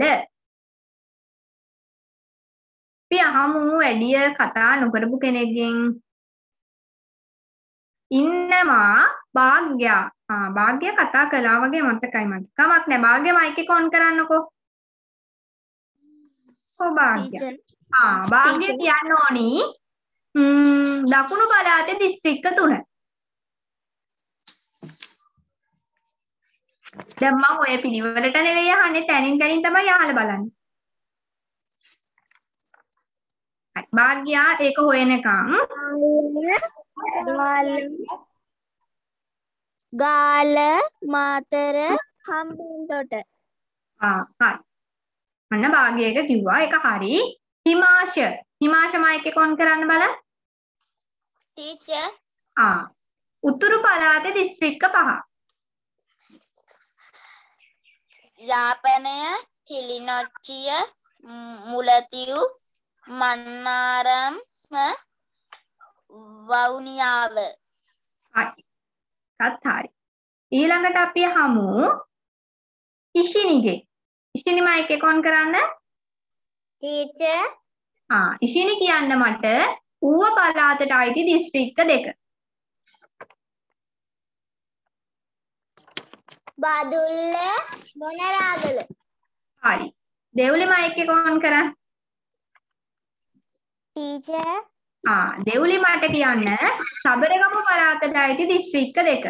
A: අපි අහමු වැඩිය කතා නොකරපු කෙනෙක්ගෙන්. ඉන්නවා භාග්‍යා. භාග්‍යා කතා කළා වගේ මතකයි මට. කමක් නැහැ. භාග්‍යා මයික් එක ඔන් කරන්නකෝ. භාග්‍යා. භාග්‍යා කියන්න ඕනි දකුණු පළාතේ දිස්ත්‍රික්ක 3. දැන් මම ඔය පිළිවෙලට නෙවෙයි අහන්නේ තැනින් තැනින් තමයි අහලා බලන්නේ. හරි භාග්‍යා ඒක හොයනකම්
C: ගාල මාතර හම්බුන්තොට.
A: හරි. අන්න භාග්‍යයක කිව්වා ඒක හරි. හිමාශ මයික් එක ඔන් කරන්න බලන්න.
D: ටීචර්.
A: උතුරු පළාතේ දිස්ත්‍රික්ක 5.
D: යාපනය කිලිනොච්චිය මුලතිව් මන්නාරම් වවුනියාව.
A: හරි. හරි. ඊළඟට අපි අහමු ඉෂිනිගේ. ඉෂිනි මයික් එක ඔන් කරන්න.
B: Teacher.
A: ඉෂිනි කියන්න මට ඌව පළාතට අයිති දිස්ත්‍රික්ක 2.
B: බදුල්ල මොනරාගල.
A: හරි. දෙව්ලි මයික් එක ඔන් කරන්න.
B: Teacher.
A: දෙව්ලි මට කියන්න සබරගමු පළාතට අයිති දිස්ත්‍රික්ක 2.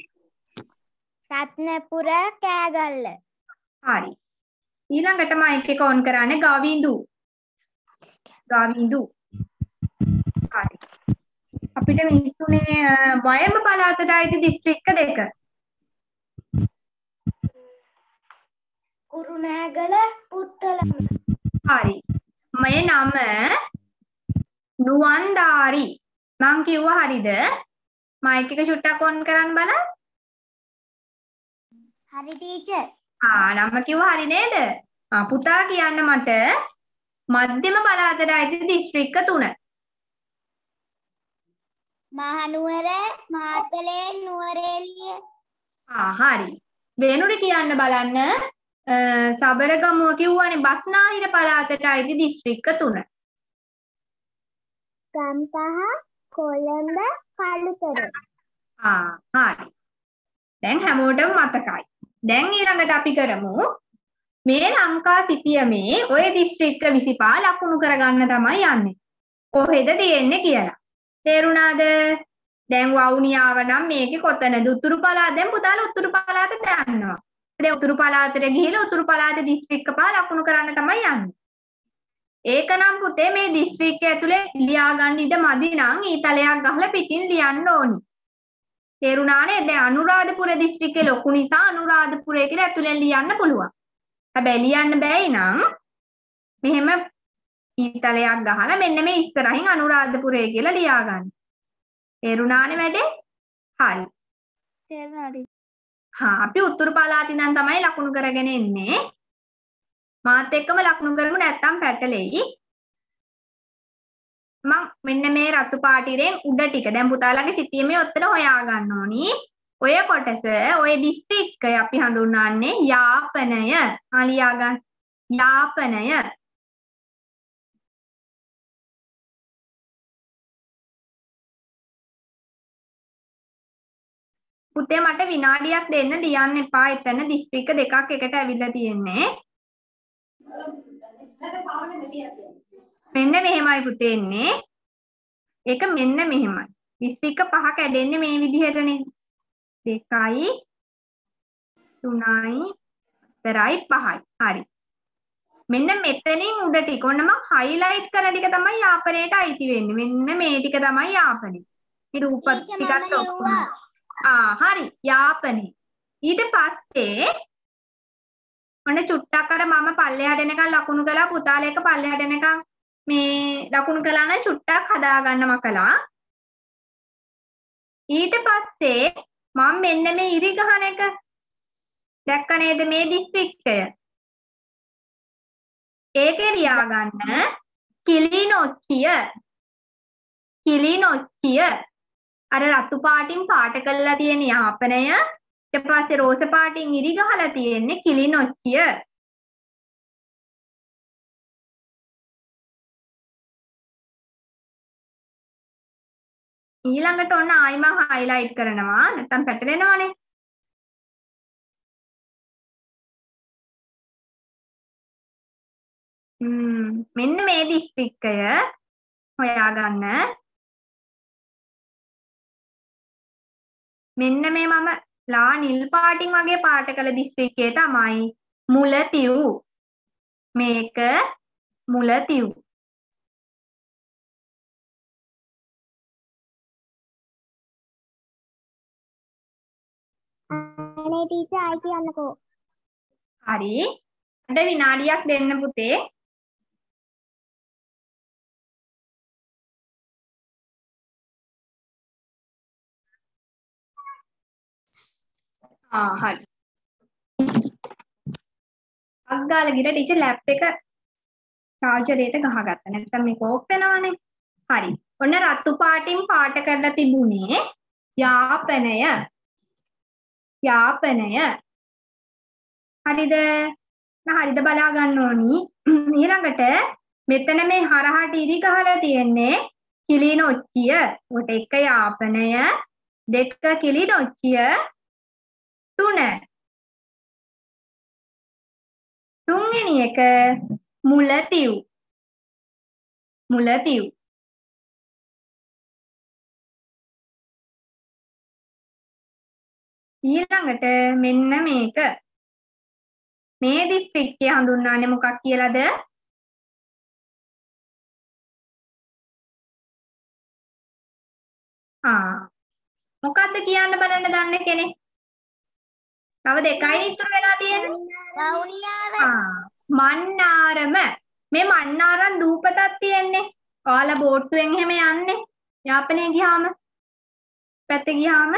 B: රත්නපුර කෑගල්ල.
A: හරි. ඊළඟට මයික් එක ඔන් කරන්න ගවිඳු. හරි. අපිට මිස්සුනේ වයඹ පළාතට අයිති දිස්ත්‍රික්ක 2.
B: කුරුණෑගල පුත්තලම.
A: හරි. මේ නම නුවන්දාරි. නම් කිව්වා හරිද? මයික් එක චුට්ටක් ඔන් කරන්න බලන්න.
B: හරි teacher.
A: නම කිව්වා හරි නේද? පුතා කියන්න මට මධ්‍යම පළාතට අයිති දිස්ත්‍රික්ක 3.
B: මහනුවර මාතලේ නුවරඑළිය.
A: හරි. වෙනුරි කියන්න බලන්න සබරගමුව කිව්වනේ බස්නාහිර පළාතට අයිති දිස්ත්‍රික්ක 3.
B: ගම්පහ කොළඹ කළුතර.
A: හරි. දැන් හැමෝටම මතකයි. දැන් ඊළඟට අපි කරමු මේ ලංකා සිතියමේ ඔය දිස්ත්‍රික්ක 25 ලකුණු කරගන්න තමයි යන්නේ. කොහෙද තියෙන්නේ කියලා. තේරුණාද? දැන් වවුනියාව නම් මේකේ කොතනද? උතුරු පළාත. දැන් පුතාලා උතුරු පළාත දන්නවා. දැන් උතුරු පළාතට ගිහිල්ලා උතුරු පළාත දිස්ත්‍රික්ක 5 ලකුණු කරන්න තමයි යන්නේ. ඒක නම් පුතේ මේ දිස්ත්‍රික්කය ඇතුලේ ලියා ගන්න ඉඩ මදි නම් ඊතලයක් ගහලා පිටින් ලියන්න ඕනි. තේරුණානේ? දැන් අනුරාධපුර දිස්ත්‍රික්කේ ලොකු නිසා අනුරාධපුරය කියලා ඇතුලෙන් ලියන්න පුළුවන්. හැබැයි ලියන්න බැයි නම් මෙහෙම ඊතලයක් ගහලා මෙන්න මේ ඉස්සරහින් අනුරාධපුරය කියලා ලියා ගන්න. තේරුණානේ වැඩේ? හරි.
C: තේරුණාද?
A: අපි උතුරු පළාත ඉඳන් තමයි ලකුණු කරගෙන එන්නේ. මාත් එක්කම ලකුණු කරමු නැත්තම් පැටලෙයි. මම මෙන්න මේ රතු පාටිරෙන් උඩ ටික දැන් පුතාලගේ සිතියමේ ඔත්තන හොයා ගන්න ඕනි. ඔය කොටස ඔය දිස්ත්‍රික්කය අපි හඳුන්වන්නේ යාපනය. ලියා ගන්න. යාපනය. පුතේ මට විනාඩියක් දෙන්න ලියන්න එපා. එතන දිස්ත්‍රික්ක දෙකක් එකට ඇවිල්ලා තියෙන්නේ. මෙන්න මෙහෙමයි පුතේ එන්නේ. ඒක මෙන්න මෙහෙමයි. දිස්ත්‍රික්ක 5 කැඩෙන්නේ මේ විදිහටනේ. 2යි 3යි 4යි 5යි. හරි. මෙන්න මෙතනින් උඩ ටික ඔන්න මම හයිලයිට් කරන ටික තමයි යාපනයේට අයිති වෙන්නේ. මෙන්න මේ ටික තමයි යාපනය. මේ රූප ටිකත් ඔක්කොම. හරි. යාපනේ. ඊට පස්සේ ඔන්න චුට්ටක් අර මම පල්ලෙහාට එනකන් ලකුණු කළා පුතාලා එක පල්ලෙහාට එනකන් මේ ලකුණු කළා නම් චුට්ටක් හදා ගන්න මකලා. ඊට පස්සේ මම මෙන්න මේ ඉරි ගහන එක දැක්ක නේද මේ දිස්ත්‍රික්කය. ඒකේ ලියා ගන්න කිලිනොච්චිය. කිලිනොච්චිය. අර රතු පාටින් පාට කරලා තියෙන යාපනය ඊට පස්සේ රෝස පාටින් ඉරි ගහලා තියෙන්නේ කිලිනොච්චිය. ඊළඟට ඔන්න ආයි මම හයිලයිට් කරනවා නැත්තම් පැටලෙනවනේ. මෙන්න මේ දිස්ත්‍රික්කය හොයාගන්න. මෙන්න මේ මම ලා නිල් පාටින් වගේ පාට කළ දිස්ත්‍රික්කය තමයි මුලතිව්. මේක මුලතිව්.
B: අනේ ටීචර් ආයි කියන්නකෝ.
A: හරි. අද විනාඩියක් දෙන්න පුතේ. හරි. අග්ගාල ගිර ටීචර් ලැප් එක චාර්ජරේට ගහගත්තා. නැත්නම් මේක ඕෆ් වෙනවනේ. හරි. ඔන්න රතු පාටින් පාට කරලා තිබුණේ යාපනය. යාපනය. හරිද? හරිද බලා ගන්න ඕනි. ඊළඟට මෙතන මේ හරහට ඉරි ගහලා තියෙන්නේ කිලිනොච්චිය. උට එක යාපනය, දෙක කිලිනොච්චිය, 3. තුන්වෙනි එක මුලතිව්. මුලතිව්. ඊළඟට මෙන්න මේක. මේ දිස්ත්‍රික්කය හඳුන්වන්නේ මොකක් කියලාද? මොකක්ද කියන්න බලන්න දන්න කෙනෙක්? තව දෙකයි ඉතුරු වෙලා තියෙන්නේ.
B: වවුනියාව.
A: මන්නාරම. මේ මන්නාරම් දූපතක් තියෙන්නේ. ඔයාලා බෝට්ටුවෙන් එහෙම යන්නේ. යාපනයේ ගියාම පැත්තේ ගියාම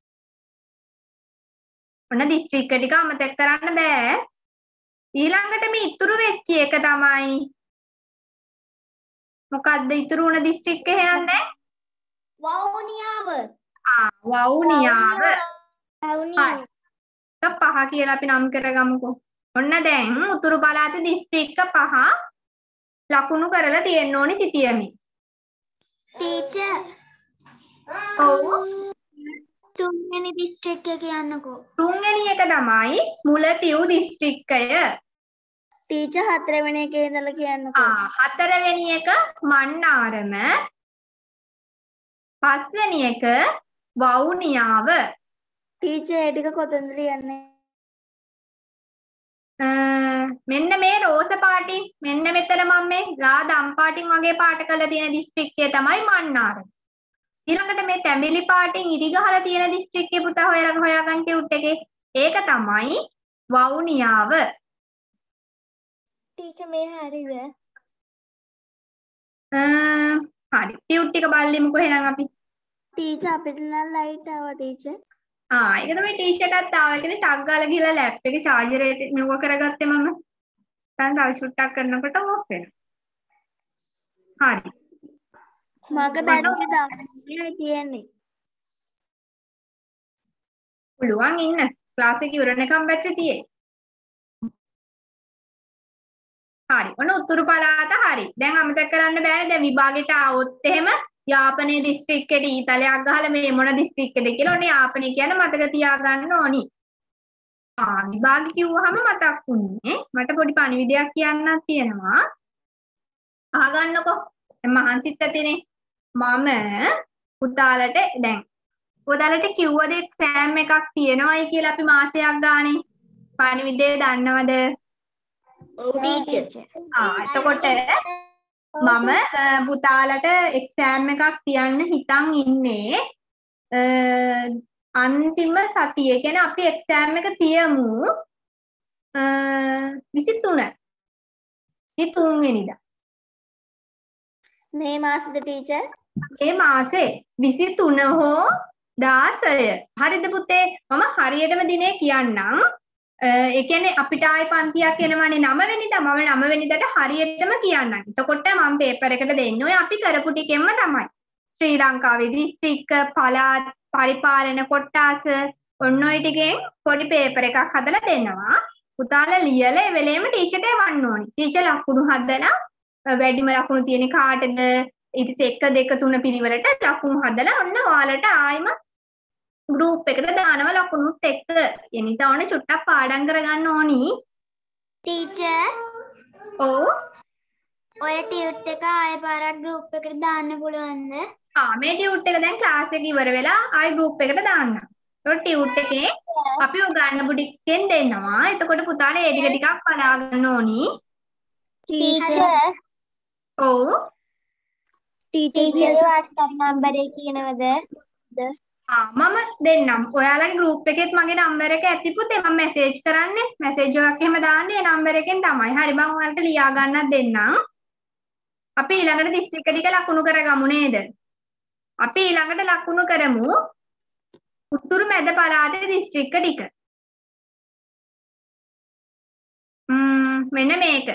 A: ඔන්න දිස්ත්‍රික්ක ටික අමතක කරන්න බෑ. ඊළඟට මේ ඉතුරු වෙච්ච එක තමයි මොකද්ද ඉතුරු වුණ දිස්ත්‍රික්ක එහෙනම් දැන්?
B: වවුනියාව.
A: වවුනියාව.
B: වවුනියාව.
A: 5 කියලා අපි නම් කරගමුකෝ. ඔන්න දැන් උතුරු පළාත දිස්ත්‍රික්ක 5 ලකුණු කරලා තියෙන්න ඕනි සිතියමි.
B: ටීචර්
A: ඔව්.
B: තුන්වෙනි දිස්ත්‍රික්කය කියන්නකෝ.
A: තුන්වෙනි එක තමයි මුලතිව් දිස්ත්‍රික්කය.
C: ටීචර් හතරවෙනි එකේ ඉඳලා කියන්නකෝ.
A: හතරවෙනි එක මන්නාරම. පස්වෙනි එක වවුනියාව.
C: ටීචර් ඒ ටික කොතනද ලියන්නේ?
A: මෙන්න මේ රෝස පාටින් මෙන්න මෙතන මම මේ ලා දම් පාටින් වගේ පාට කරලා තියෙන දිස්ත්‍රික්කය තමයි මන්නාරම. ඊළඟට මේ තැඹිලි පාටින් ඉරි ගහලා තියෙන දිස්ත්‍රික්කේ පුතා හොයාගන්න ටියුට් එකේ. ඒක තමයි වවුනියාව.
B: ටීචර් මේ හරිද?
A: හරි. ටියුට් ටික බලලිමුකෝ එහෙනම් අපි.
C: ටීචර් අපිට නම් ලයිට් ආවා ටීචර්.
A: ඒක තමයි ටීචර්ටත් ආවා. ඒ කියන්නේ ටග් ගාලා ගිහලා ලැප් එකේ චාර්ජර් එක මෙව කරගත්තේ මම. දැන් තව ෂුට්ටක් කරනකොට ඕෆ් වෙනවා. හරි.
C: මගේ බැටරි දාන්නයි තියෙන්නේ.
A: පුළුවන් ඉන්න. ක්ලාස් එක ඉවර වෙනකම් බැටරි තියෙයි. හරි. ඔන්න උතුරු පළාත හරි. දැන් අමතක කරන්න බෑනේ. දැන් විභාගෙට ආවොත් එහෙම යාපනයේ දිස්ත්‍රික්කෙට ඊතලයක් ගහලා මේ මොන දිස්ත්‍රික්කද කියලා ඔන්න යාපනය කියන්නේ මතක තියාගන්න ඕනි. විභාගෙ කිව්වහම මතක් වුණේ. මට පොඩි පණිවිඩයක් කියන්නත් තියෙනවා. අහගන්නකෝ. මහන්සිත් ඇතිනේ. මම පුතාලට දැන් ඔයාලට කිව්වද එක්සෑම් එකක් තියෙනවයි කියලා අපි මාසයක් ගානේ. පණිවිඩය දන්නවද?
D: ඔව් ටීචර්.
A: එතකොට මම පුතාලට එක්සෑම් එකක් තියන්න හිතන් ඉන්නේ අන්තිම සතියේ. කියන්නේ අපි එක්සෑම් එක තියමු 23 වෙනිදා.
C: මේ මාසෙද ටීචර්?
A: මේ මාසේ 23 හෝ 16. හරිද පුතේ? මම හරියටම දිනේ කියන්නම්. ඒ කියන්නේ අපිට ආයි පන්තියක් එනවනේ 9 වෙනිදා. මම 9 වෙනිදාට හරියටම කියන්නම්. එතකොට මම පේපර් එකට දෙන්නේ ඔය අපි කරපු ටිකෙන්ම තමයි. ශ්‍රී ලංකාවේ දිස්ත්‍රික්ක, පළාත්, පරිපාලන කොට්ටාස ඔන්න ඔය ටිකෙන් පොඩි පේපර් එකක් හදලා දෙනවා. පුතාලා ලියලා ඒ වෙලේම ටීචර්ට එවන්න ඕනි. ටීචර් ලකුණු හදලා වැඩිම ලකුණු තියෙන කාටද ඊට 1 2 3 පිළිවෙලට ලකුණු හදලා ඔන්න ඔයාලට ආයිම ගෲප් එකට දානවා ලකුණුත් එක්ක. ඒ නිසා ඕනේ චුට්ටක් පාඩම් කරගන්න ඕනි.
B: ටීචර්
A: ඔව්.
B: ඔය ටියුට් එක ආයෙ පාරක් ගෲප් එකට දාන්න පුළුවන්ද?
A: මේ ටියුට් එක දැන් ක්ලාස් එක ඉවර වෙලා ආයි ගෲප් එකට දාන්න. ඒ ටියුට් එකේ අපි උගන්වපු ටිකෙන් දෙන්නවා. එතකොට පුතාලා ඒ ටික ටිකක් බලා ගන්න ඕනි.
B: ටීචර්
A: ඔව්.
B: ටීචර් WhatsApp නම්බර් එක කියනවද?
A: මම දෙන්නම්. ඔයාලගේ ගෲප් එකෙත් මගේ නම්බර් එක ඇති පුතේ. මම මැසේජ් කරන්නේ. මැසේජ් එකක් එහෙම දාන්නේ ඒ නම්බර් එකෙන් තමයි. හරි මම ඔයාලට ලියා ගන්නත් දෙන්නම්. අපි ඊළඟට දිස්ත්‍රික්ක ටික ලකුණු කරගමු නේද? අපි ඊළඟට ලකුණු කරමු උතුරු මැද පළාතේ දිස්ත්‍රික්ක ටික. මෙන්න මේක.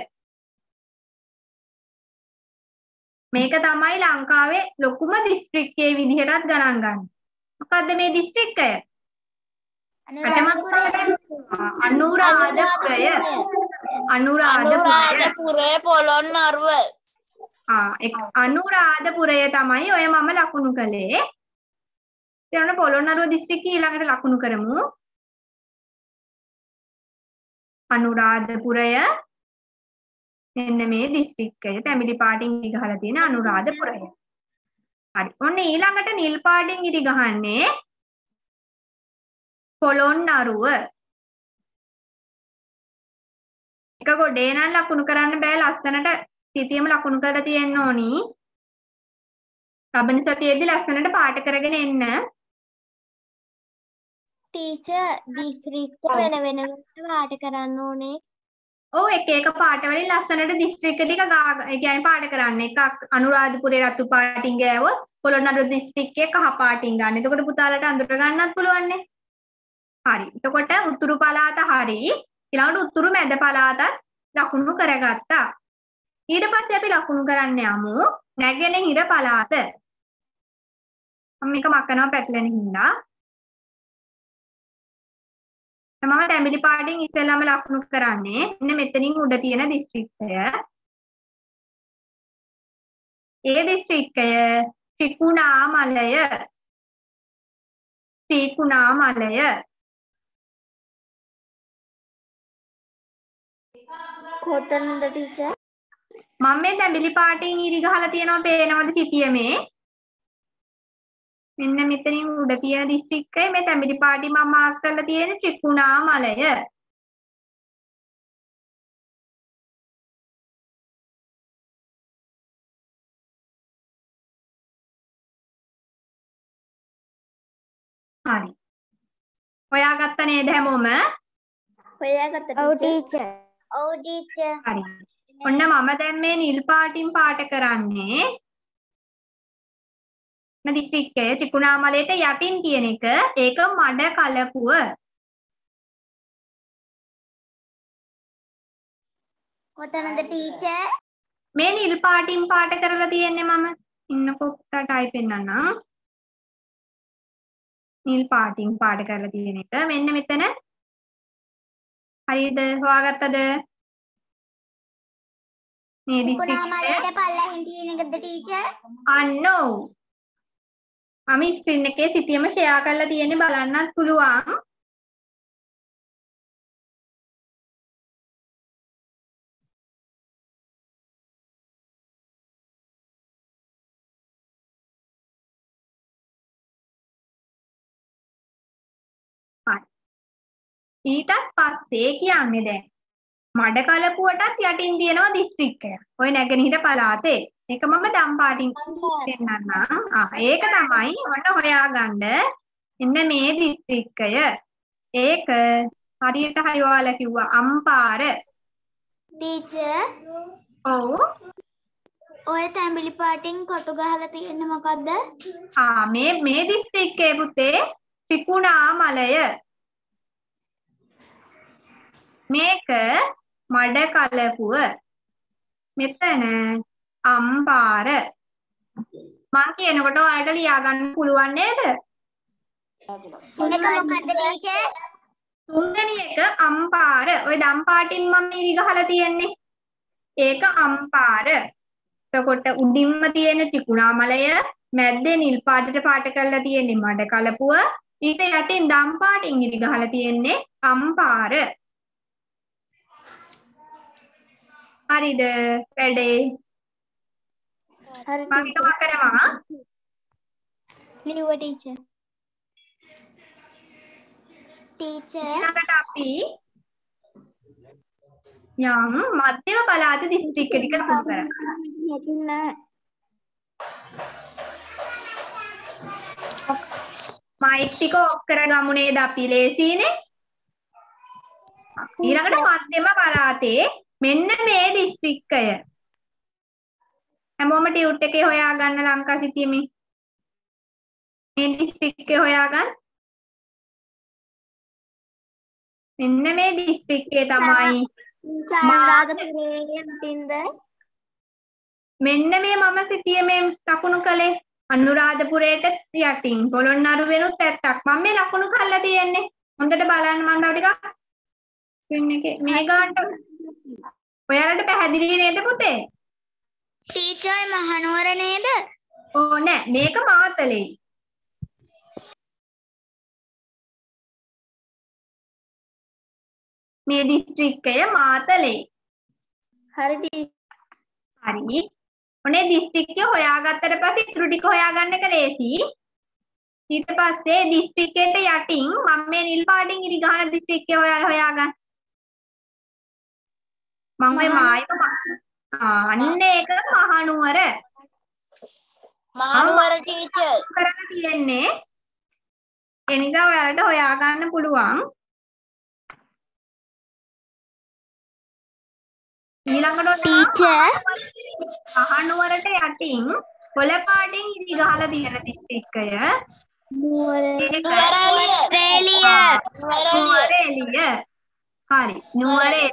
A: මේක තමයි ලංකාවේ ලොකුම දිස්ත්‍රික්කයේ විදිහටත් ගණන් ගන්න. මොකද්ද මේ දිස්ත්‍රික්කය? අනුරාධපුරය.
D: අනුරාධපුරය පොළොන්නරුව.
A: අනුරාධපුරය තමයි ඔය මම ලකුණු කළේ. දැන් පොළොන්නරුව දිස්ත්‍රික්කය ඊළඟට ලකුණු කරමු. අනුරාධපුරය මෙන්න මේ දිස්ත්‍රික්කය තැඹිලි පාටින් ඉරි ගහලා තියෙන අනුරාධපුරය. හරි. ඔන්න ඊළඟට නිල් පාටින් ඉරි ගහන්නේ පොළොන්නරුව. එක ගොඩේ නම් ලකුණු කරන්න බෑ ලස්සනට සිතියම ලකුණු කරලා තියෙන්න ඕනි. ලබන සතියේදී ලස්සනට පාට කරගෙන එන්න.
B: ටීචර් දිස්ත්‍රික්ක වෙන වෙනම පාට කරන්න ඕනේ.
A: ඔව් එක එක පාට වලින් ලස්සනට දිස්ත්‍රික්ක ටික ඒ කියන්නේ පාට කරන්න. එකක් අනුරාධපුරේ රතු පාටින් ගෑවොත් පොළොන්නරුව දිස්ත්‍රික්කයේ කහ පාටින් ගන්න. එතකොට පුතාලට අඳුර ගන්නත් පුළුවන් නේ. හරි. එතකොට උතුරු පළාත හරි. ඊළඟට උතුරු මැද පළාතත් ලකුණු කරගත්තා. ඊට පස්සේ අපි ලකුණු කරන්න යමු නැගෙනහිර පළාත. මම මේක මකනවා පැටලෙන හින්දා. මම තැඹිලි පාටින් ඉස්සෙල්ලාම ලකුණු කරන්නේ මෙන්න මෙතනින් උඩ තියෙන දිස්ත්‍රික්කය. ඒ දිස්ත්‍රික්කය ත්‍රිකුණාමලය. ත්‍රිකුණාමලය.
C: කොතනද ටීචර්?
A: මම මේ තැඹිලි පාටින් ඉරි ගහලා තියෙනවා පේනවද සිටියමේ? මෙන්න මෙතනින් උඩ තියෙන දිස්ත්‍රික්කය මේ තැඹිලි පාටින් මම මාක් කරලා තියෙන ත්‍රිකුණාමලය. හරි. හොයාගත්ත නේද හැමෝම?
C: හොයාගත්ත
B: ඔව්
C: ටීචර්.
B: ටීචර්. ඔව් ටීචර්.
A: හරි. ඔන්න මම දැන් මේ නිල් පාටින් පාට කරන්නේ මේ දිස්ත්‍රික්කයේ ත්‍රිකුණාමලයට යටින් තියෙන එක ඒක මඩ කලපුව.
B: කොතනද ටීචර්?
A: මේ නිල් පාටින් පාට කරලා තියෙන්නේ මම. ඉන්නකෝ ටයිප් පෙන්නන්නම්. නිල් පාටින් පාට කරලා තියෙන එක මෙන්න මෙතන. හරිද? හොයාගත්තද? මේ
B: ත්‍රිකුණාමලයට පල්ලෙහින් තියෙන එකද ටීචර්?
A: අන්නෝ. මම ස්ක්‍රීන් එකේ සිටියම ෂෙයා කරලා තියෙන්නේ බලන්නත් පුළුවන්. ඊටත් පස්සේ කියන්නේ දැන් මඩ කලපුවටත් යටින් තියෙනවා දිස්ත්‍රික්කය. ඔය නැගෙනහිර පළාතේ. ඒක මම දම් පාටින් පෙන්නන්නම්. ඒක තමයි ඔන්න හොයාගන්න. එන්න මේ දිස්ත්‍රික්කය. ඒක හරියට හරි ඔයාලා කිව්වා අම්පාර.
B: ටීචර්
A: ඔව්.
B: ඔය තැඹිලි පාටින් කොටු ගහලා තියෙන්නේ මොකද්ද?
A: මේ දිස්ත්‍රික්කයේ පුතේ ත්‍රිකුණාමලය. මේක මඩ කලපුව. මෙතන අම්පාර. මම කියනකොට ඔයාලට ලියා ගන්න පුළුවන් නේද?
B: ඒක මොකද්ද ටීචර්?
A: තුන්වෙනි එක අම්පාර. ඔය දම් පාටින් මම ඉරි ගහලා තියෙන්නේ. ඒක අම්පාර. එතකොට උඩින්ම තියෙන ත්‍රිකුණාමලය මැද්දේ නිල් පාටට පාට කරලා තියෙන්නේ මඩ කලපුව. ඊට යටින් දම් පාටින් ඉරි ගහලා තියෙන්නේ අම්පාර. හරිද වැඩේ?
C: හරි
A: මම එකම කරනවා.
B: ලියුවා ටීචර්. ටීචර්
A: ඊළඟට අපි යම් මධ්‍යම පළාත දිස්ත්‍රික්ක ටික ලකුණු කරා. මයික් ටික ඔෆ් කරගමු නේද අපි ලේසියිනේ. ඊළඟට මධ්‍යම පළාතේ මෙන්න මේ දිස්ත්‍රික්කය. හැමෝම ටියුට් එකේ හොයාගන්න ලංකා සිටියමේ. මේ දිස්ත්‍රික්කය හොයාගන්න. මෙන්න මේ දිස්ත්‍රික්කයේ තමයි
C: අනුරාධපුරයේ යටින්ද?
A: මෙන්න මේ මම සිටියමේ ලකුණු කළේ අනුරාධපුරයට යටින් පොළොන්නරුවෙනුත් ඇත්තක්. මම මේ ලකුණු කරලා තියෙන්නේ. හොඳට බලන්න මම තව ටිකක් ස්ක්‍රීන් එකේ මේ ගානට ඔයාලට පැහැදිලි නේද පුතේ?
B: ටීචර් මහනුවර නේද?
A: ඕ නෑ මේක මාතලේ. මේ දිස්ත්‍රික්කය මාතලේ.
C: හරි ටීචර්.
A: හරි. ඔනේ දිස්ත්‍රික්කය හොයාගත්තට පස්සේ ඉතුරු ටික හොයාගන්න එක ලේසි. ඊට පස්සේ දිස්ත්‍රික්කයට යටින් මම මේ නිල් පාටින් ඉරි ගහන දිස්ත්‍රික්කය හොයාගන්න. මම මේ මායිම අන්න ඒක මහනුවර.
D: මහනුවර ටීචර්.
A: කරලා තියෙන්නේ. ඒ නිසා ඔයාලට හොයාගන්න පුළුවන්. ඊළඟට
B: ටීචර්
A: මහනුවරට යටින් කොළ පාටින් ඉරි ගහලා තියෙන දිස්ත්‍රික්කය
B: නුවරඑළිය.
A: නුවරඑළිය. හරි නුවරඑළිය.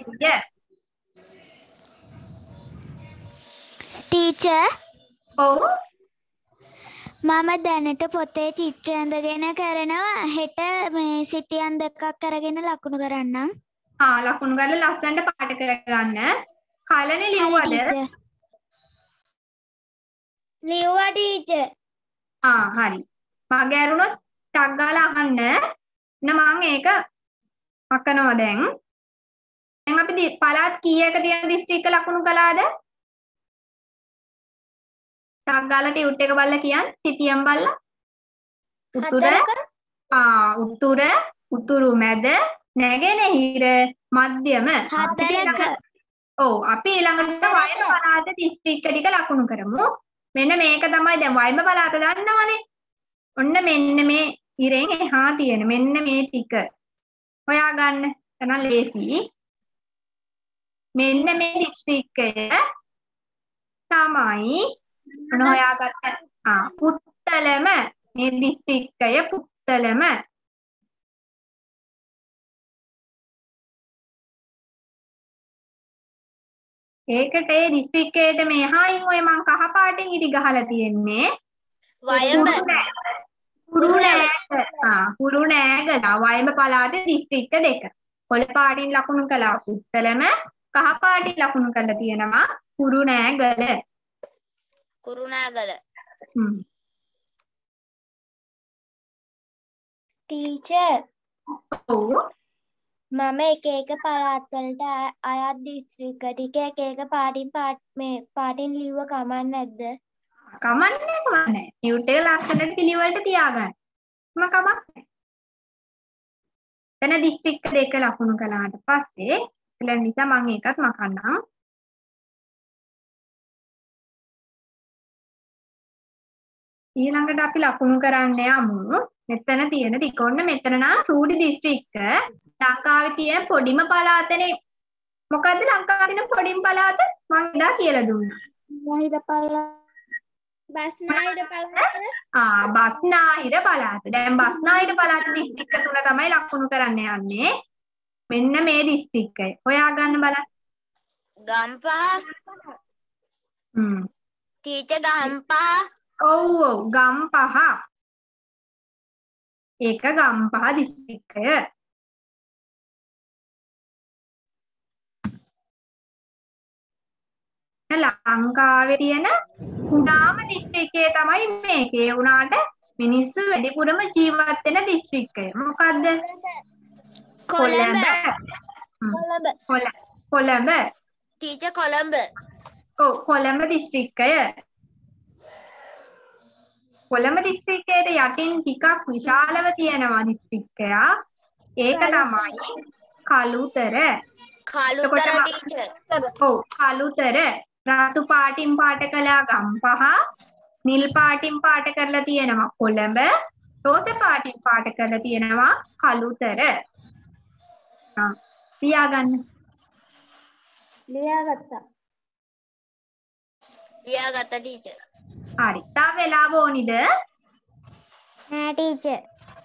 B: ටීචර්
A: ඔව්
B: මම දැනට පොතේ චිත්‍ර ඇඳගෙන කරනවා. හෙට මේ සිටියන් දෙකක් අරගෙන ලකුණු කරන්නම්.
A: ලකුණු කරලා ලස්සනට පාට කරගන්න. කලනේ ලියුවද?
B: ලියුවා ටීචර්.
A: හරි. මගේ අරුණොත් ටක් ගාලා අහන්න. මම ඒක අකනවා දැන්. දැන් අපි පළාත් කීයක තියෙන දිස්ත්‍රික්ක ලකුණු කළාද? ටක් ගාලා ටියුට් එක බලලා කියන්න. සිතියම් බලලා. උතුරු මැද නැගෙනහිර මධ්‍යම. ඔව් අපි ඊළඟට වයඹ පළාත දිස්ත්‍රික්ක ටික ලකුණු කරමු. මෙන්න මේක තමයි දැන් වයඹ පළාත දන්නවනේ. ඔන්න මෙන්න මේ ඉරෙන් එහා තියෙන මෙන්න මේ ටික හොයාගන්න. එතන ලේසි. මෙන්න මේ දිස්ත්‍රික්කය තමයි මොන හොයාගත්ත පුත්තලම. මේ දිස්ත්‍රික්කය පුත්තලම. ඒකට ඒ දිස්ත්‍රික්කයට මෙහායින් ඔය මං කහ පාටින් ඉදි ගහලා තියෙන්නේ
D: වයඹ
A: කුරුණෑගල වයඹ පළාතේ දිස්ත්‍රික්ක දෙක. කොළ පාටින් ලකුණු කළා පුත්තලම, කහ පාටින් ලකුණු කරලා තියෙනවා කුරුණෑගල.
B: ටීචර්
A: ඔව්
B: මම එක පළාත් වලට අයත් දිස්ත්‍රික්ක ටික එක පාටින් ලිව්ව කමක් නැද්ද?
A: කමන්නේ. ටියුට් එක ලස්සනට පිළිවෙලට තියාගන්න. කමක් නැහැ. එතන දිස්ත්‍රික්ක දෙක ලකුණු කළාට පස්සේ ඊළඟ නිසා මම ඒකත් මකන්නම්. ඊළඟට අපි ලකුණු කරන්න යමු. මෙතන තියෙන ටික ඔන්න මෙතන නම් චූඩි දිස්ත්‍රික්ක ලංකාවේ තියෙන පොඩිම පළාතනේ. මොකද්ද ලංකාවේ තියෙන පොඩිම පළාත? මම එදා කියලා දුන්නා.
B: බස්නාහිර
A: පළාත. දැන් බස්නාහිර පළාත දිස්ත්‍රික්ක තුන තමයි ලකුණු කරන්න යන්නේ. මෙන්න මේ දිස්ත්‍රික්කය. හොයාගන්න බලන්න.
D: ගම්පහ. ටීචර් ගම්පහ.
A: ඔව් ගම්පහ. ඒක ගම්පහ දිස්ත්‍රික්කය. ලංකාවේ තියෙන කුඩාම දිස්ත්‍රික්කය තමයි මේක. ඒ වුණාට මිනිස්සු වැඩිපුරම ජීවත් වෙන දිස්ත්‍රික්කය. මොකද්ද? කොළඹ.
D: ටීචර් කොළඹ.
A: ඔව් කොළඹ දිස්ත්‍රික්කය. කොළඹ දිස්ත්‍රික්කයට යටින් ටිකක් විශාලව තියෙනවා දිස්ත්‍රික්කයක්. ඒක තමයි කළුතර. ඔව් කළුතර. රතු පාටින් පාට කළා ගම්පහ, නිල් පාටින් පාට කරලා තියෙනවා කොළඹ, රෝස පාටින් පාට කරලා තියෙනවා කළුතර. ලියාගන්න.
B: ලියාගත්තා
D: ටීචර්.
A: හරි. තව වෙලාව ඕනිද?
B: නෑ ටීචර්.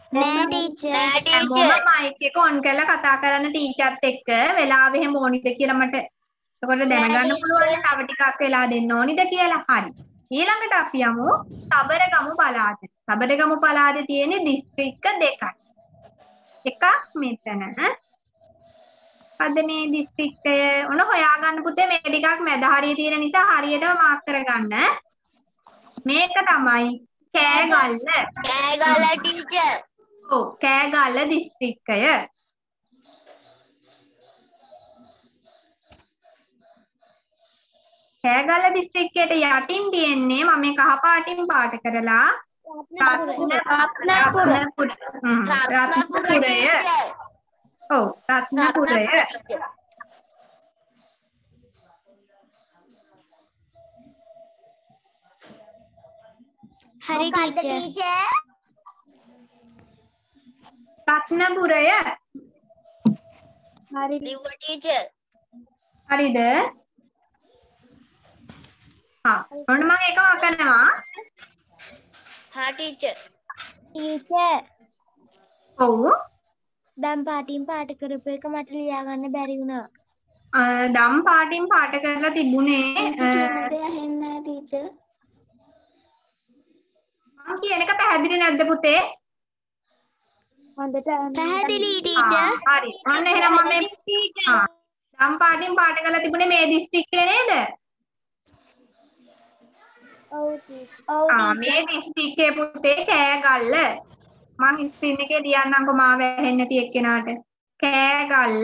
A: මම මයික් එක ඔන් කරලා කතා කරන්න ටීචර්ත් එක්ක. වෙලාව එහෙම ඕනිද කියලා මට එතකොට දැනගන්න පුළුවන්. තව ටිකක් වෙලා දෙන්න ඕනිද කියලා. හරි. ඊළඟට අපි යමු සබරගමු පළාතට. සබරගමු පළාතේ තියෙන දිස්ත්‍රික්ක දෙකයි. එකක් මෙතන. අද මේ දිස්ත්‍රික්කය ඔන්න හොයාගන්න පුතේ. මේ ටිකක් මැද හරිය තියෙන නිසා හරියටම මාක් කරගන්න. මේක තමයි කෑගල්ල.
D: ටීචර්.
A: ඔව් කෑගල්ල දිස්ත්‍රික්කය. කෑගල්ල දිස්ත්‍රික්කයට යටින් තියෙන්නේ මම මේ කහ පාටින් පාට කරලා රත්නපුරය. ඔව් රත්නපුරය.
B: හරි ටීචර්.
A: රත්නපුරය.
B: හරි
D: ටීචර්.
A: හරිද? ඔන්න මම ඒක වකනවා.
D: ටීචර්.
A: ඔව්
B: දම් පාටින් පාට කරපු එක මට ලියා ගන්න බැරි වුණා.
A: දම් පාටින් පාට කරලා තිබුණේ
B: ටීචර්.
A: මම කියන එක පැහැදිලි නැද්ද පුතේ?
B: හොඳට
C: පැහැදිලි ටීචර්.
A: හරි. ඔන්න එහෙනම් මම මේ දම් පාටින් පාට කරලා තිබුණේ මේ දිස්ත්‍රික්කේ නේද?
B: ඔව් ටීචර්.
A: මේ දිස්ත්‍රික්කයේ පුතේ කෑගල්ල. මං ස්ක්‍රීන් එකේ ලියන්නම්කෝ මාව ඇහෙන්නේ නැති එක්කෙනාට. කෑගල්ල.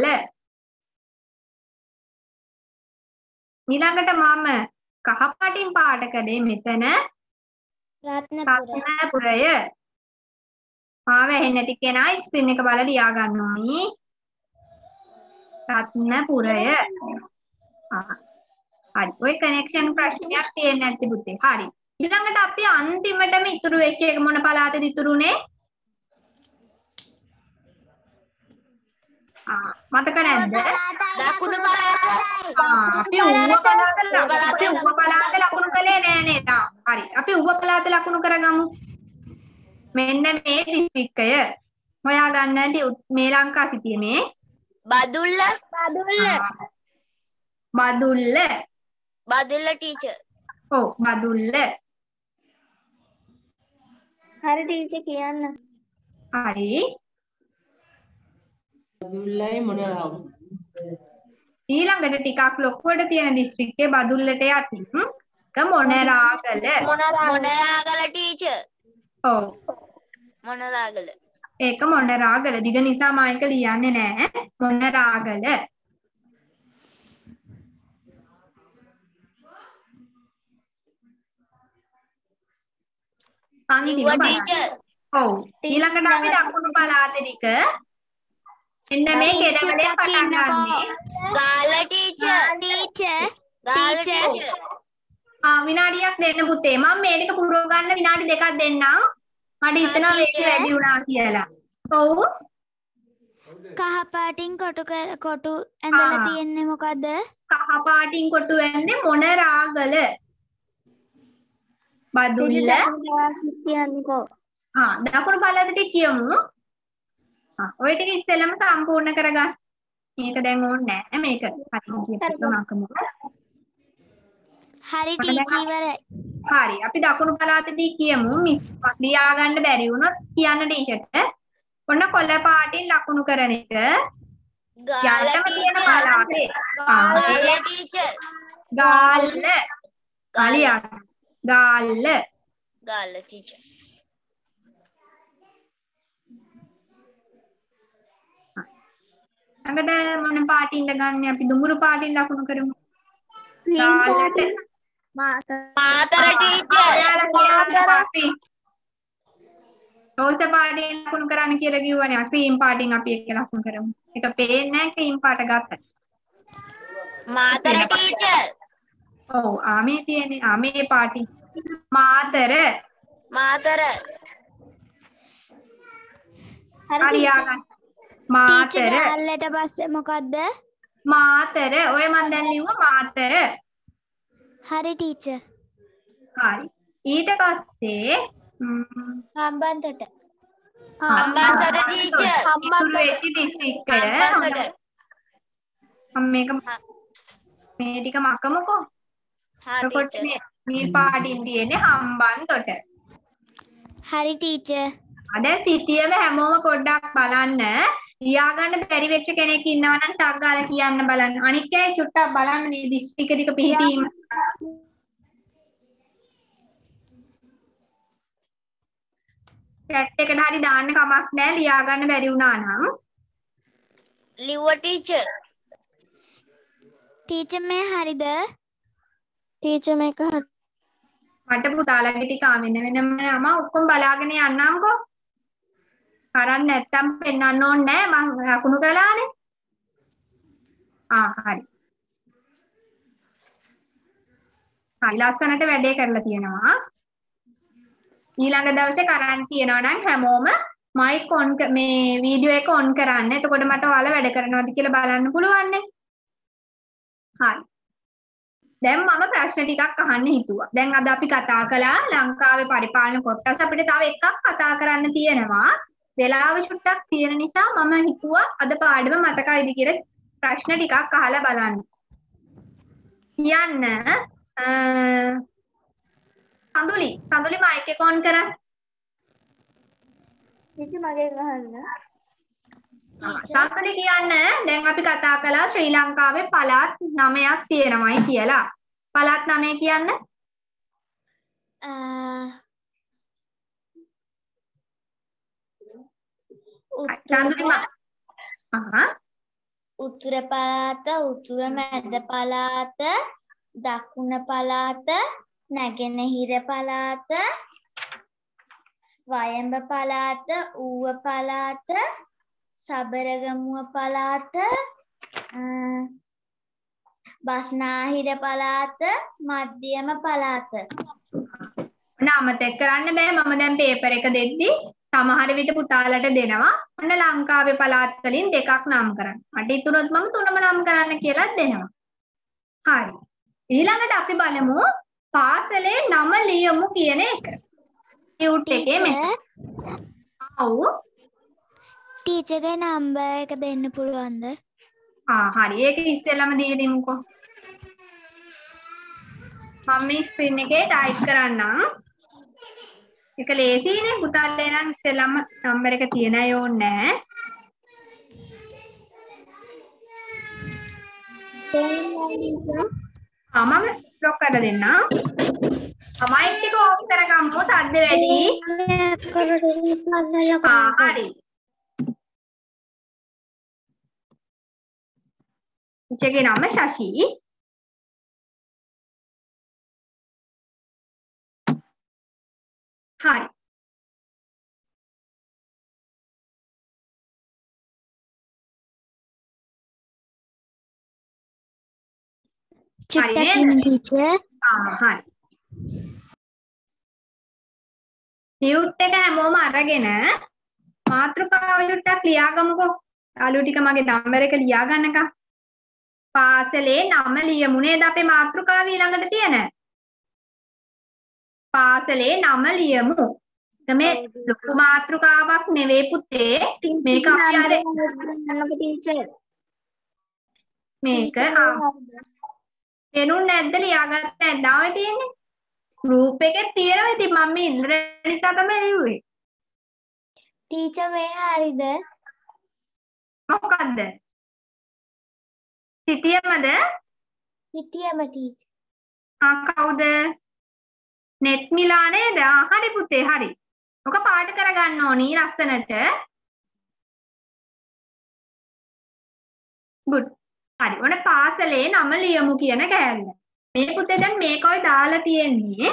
A: ඊළඟට මම කහ පාටින් පාට කළේ මෙතන රත්නපුරය. මාව ඇහෙන්නේ නැති කෙනා ස්ක්‍රීන් එක බලලා ලියා ගන්න ඕනි. රත්නපුරය. හරි. ඔය කනෙක්ෂන් ප්‍රශ්නයක් තියෙන්නේ නැති පුතේ. හරි. ඊළඟට අපි අන්තිමටම ඉතුරු වෙච්ච එක මොන පළාතේද ඉතුරුනේ? මතක නැද්ද?
D: දකුණු පළාත.
A: අපි ඌව පළාත ලකුණු කළේ නෑ නේද? හරි. අපි ඌව පළාත ලකුණු කරගමු. මෙන්න මේ දිස්ත්‍රික්කය. හොයා ගන්න මේ ලංකා සිටියේ මේ
D: බදුල්ල. බදුල්ල ටීචර්.
A: ඔව් බදුල්ල.
C: හරි ටීචර් කියන්න.
A: හරි.
E: බදුල්ලයි මොනරාගල.
A: ඊළඟට ටිකක් ලොකුවට තියෙන දිස්ත්‍රික්කේ බදුල්ලට යටින් මොනරාගල.
D: මොනරාගල ටීචර්.
A: ඔව්.
D: මොනරාගල.
A: ඒක මොනරාගල. දිග නිසා මම ඒක ලියන්නේ නෑ. මොනරාගල. අන්තිම
D: ටීචර්.
A: ඔව්. ඊළඟට අපි දකුණු පළාතේ ටික එන්න මේ කෙරවලේ පටන් ගන්නේ.
D: ගාල්ල ටීචර්. ගාල්ල ටීචර්.
A: විනාඩියක් දෙන්න පුතේ. මම මේ ටික පුරව ගන්න විනාඩි දෙකක් දෙන්නම්. මට හිතෙනවා මේක වැඩි වුණා කියලා. ඔව්.
B: කහ පාටින් කොටු ඇඳලා තියෙන්නේ මොකද්ද?
A: කහ පාටින් කොටු ඇඳේ මොනරාගල. බදුල්ල.
C: කියන්නකෝ.
A: දකුණු පළාතට කියමු. ඔය ටික ඉස්සෙල්ලම සම්පූර්ණ කරගන්න. මේක දැන් ඕනේ නැහැ මේක.
B: හරි ටීචර් ඉවරයි.
A: හරි අපි දකුණු පළාතදී කියමු මිස් ලියා ගන්න බැරි වුණොත් කියන්න ටීචර්ට. ඔන්න කොළ පාටින් ලකුණු කරන එක. යාලම තියෙන පළාතේ.
D: ගාල්ල ටීචර්.
A: ගාල්ල. ගාලියා. ගාල්ල.
D: ගාල්ල ටීචර්.
A: ළඟට මොන පාටින්ද ගන්න අපි දුඹුරු පාටින් ලකුණු කරමු.
D: මාතර ටීචර්.
A: රෝස පාටින් ලකුණු කරන්න කියලා කිව්වනේ. ක්‍රීම් පාටින් අපි එක ලකුණු කරමු. ඒක පේන්නේ නැහැ ක්‍රීම් පාට ගත්තා.
D: මාතර ටීචර්.
A: ඔව් ආමේ තියෙන්නේ. ආමේ පාටින්. මාතර. හරියා ගන්න. මාතර.
B: ගාල්ලට පස්සේ මොකද්ද?
A: මාතර. ඔය මන් දැන් ලිව්වා මාතර.
B: හරි ටීචර්.
A: හරි. ඊට පස්සේ
B: හම්බන්තොට.
D: හම්බන්තොට ටීචර්.
A: ඉතුරු වෙච්ච දිස්ත්‍රික්කය. මේක මේ ටික මකමුකෝ. එතකොට මේ නිල් පාටින් තියෙන්නේ හම්බන්තොට.
B: හරි ටීචර්.
A: දැන් සිටියම හැමෝම පොඩ්ඩක් බලන්න. ලියා ගන්න බැරි වෙච්ච කෙනෙක් ඉන්නවා නම් ටක් ගාලා කියන්න බලන්න. අනිත් අය චුට්ටක් බලන්න මේ දිස්ත්‍රික්ක ටික පිළිදීම. chat එකට හරි දාන්න කමක් නැහැ ලියා ගන්න බැරි වුණා නම්.
D: ලිව්වා ටීචර්.
B: ටීචර් මේ හරිද?
C: ටීචර් මේක
A: මට පුතාලගේ ටික වෙන වෙනම නම ඔක්කොම බලාගෙන යන්නම්කෝ. කරන්න නැත්තම් පෙන්වන්න ඕනේ නැහැ මං ලකුණු කළානේ. හරි. හරි ලස්සනට වැඩේ කරලා තියෙනවා. ඊළඟ දවසේ කරන්න කියනවා නම් හැමෝම මයික් ඔන් මේ වීඩියෝ එක ඔන් කරන්න. එතකොට මට ඔයාලා වැඩ කරනවද කියලා බලන්න පුළුවන් නේ. හරි. දැන් මම ප්‍රශ්න ටිකක් අහන්න හිතුවා. දැන් අද අපි කතා කළා ලංකාවේ පරිපාලන කොටස අපිට තව එකක් කතා කරන්න තියෙනවා. වෙලාව චුට්ටක් තියෙන නිසා මම හිතුවා අද පාඩම මතකයිද කියලා ප්‍රශ්න ටිකක් අහලා බලන්න. කියන්න සඳුලි මයික් එක ඔන් කරන්න.
C: ටීචර් මගේ ගහන්න.
A: සඳුලි කියන්න දැන් අපි කතා කළා ශ්‍රී ලංකාවේ පළාත් 9ක් තියෙනවායි කියලා. පළාත් 9 කියන්න.
B: උතුර පළාත, උතුර මැද පළාත, දකුණ පළාත, නැගෙනහිර පළාත, වයඹ පළාත, ඌව පළාත, සබරගමුව පළාත, බස්නාහිර පළාත, මධ්‍යම පළාත.
A: අමතක කරන්න බෑ මම දැන් පේපර් එක දෙද්දි සමහර විට පුතාලට දෙනවා ඔන්න ලංකාවේ පළාත් වලින් දෙකක් නම් කරන්න. මට ඉතුරුත් මම තුනම නම් කරන්න කියලා දෙනවා. හරි. ඊළඟට අපි බලමු පාසලේ නම ලියමු කියන එක. ටියුට් එකේ මෙතන. ඔව්.
C: ටීචර්ගේ නම්බර් එක දෙන්න පුළුවන්ද?
A: හරි. ඒක ඉස්සෙල්ලාම දීලා දෙමුකෝ. මම මේ ස්ක්‍රීන් එකේ ටයිප් කරන්නම්. ඒක ලේසියිනේ පුතාලේ නම් ඉස්සෙල්ලාම නම්බර් එක තියන අය ඕනේ නැහැ. මම ලොක් කරලා දෙන්නම්. මයික් එක ඕෆ් කරගමු සද්ද වැඩි. හරි. ඉච්චගේ නම ශෂි. හරි.
C: චුට්ටක් ටීචර්.
A: හරි. ටියුට් එක හැමෝම අරගෙන මාතෘකාව චුට්ටක් ලියාගමුකෝ. යාළුවෝ ටික මගේ නම්බර් එක ලියා ගන්නකම්. පාසලේ නම ලියමු නේද අපේ මාතෘකාව ඊළඟට තියෙන. පාසලේ නම ලියමු. මේ ලොකු මාතෘකාවක් නෙවෙයි පුතේ. මේක අපි අර මේක වෙනුන් නැද්ද ලියාගත්ත නැද්ද ආවේ තියෙන්නේ? ගෲප් එකේ තියෙනවා ඉතින් මම මේ ඉල්ලන නිසා තමයි ලිව්වේ.
B: ටීචර් මේ හරිද?
A: මොකද්ද? සිටියමද?
B: සිටියම ටීචර්.
A: කවුද? net මිලා නේද? හරි පුතේ හරි. ඔක පාඩ කරගන්න ඕනි ලස්සනට. good. හරි. ඔන්න පාසලේ නම ලියමු කියන කෑල්ල. මේ පුතේ දැන් මේක ඔය දාලා තියෙන්නේ.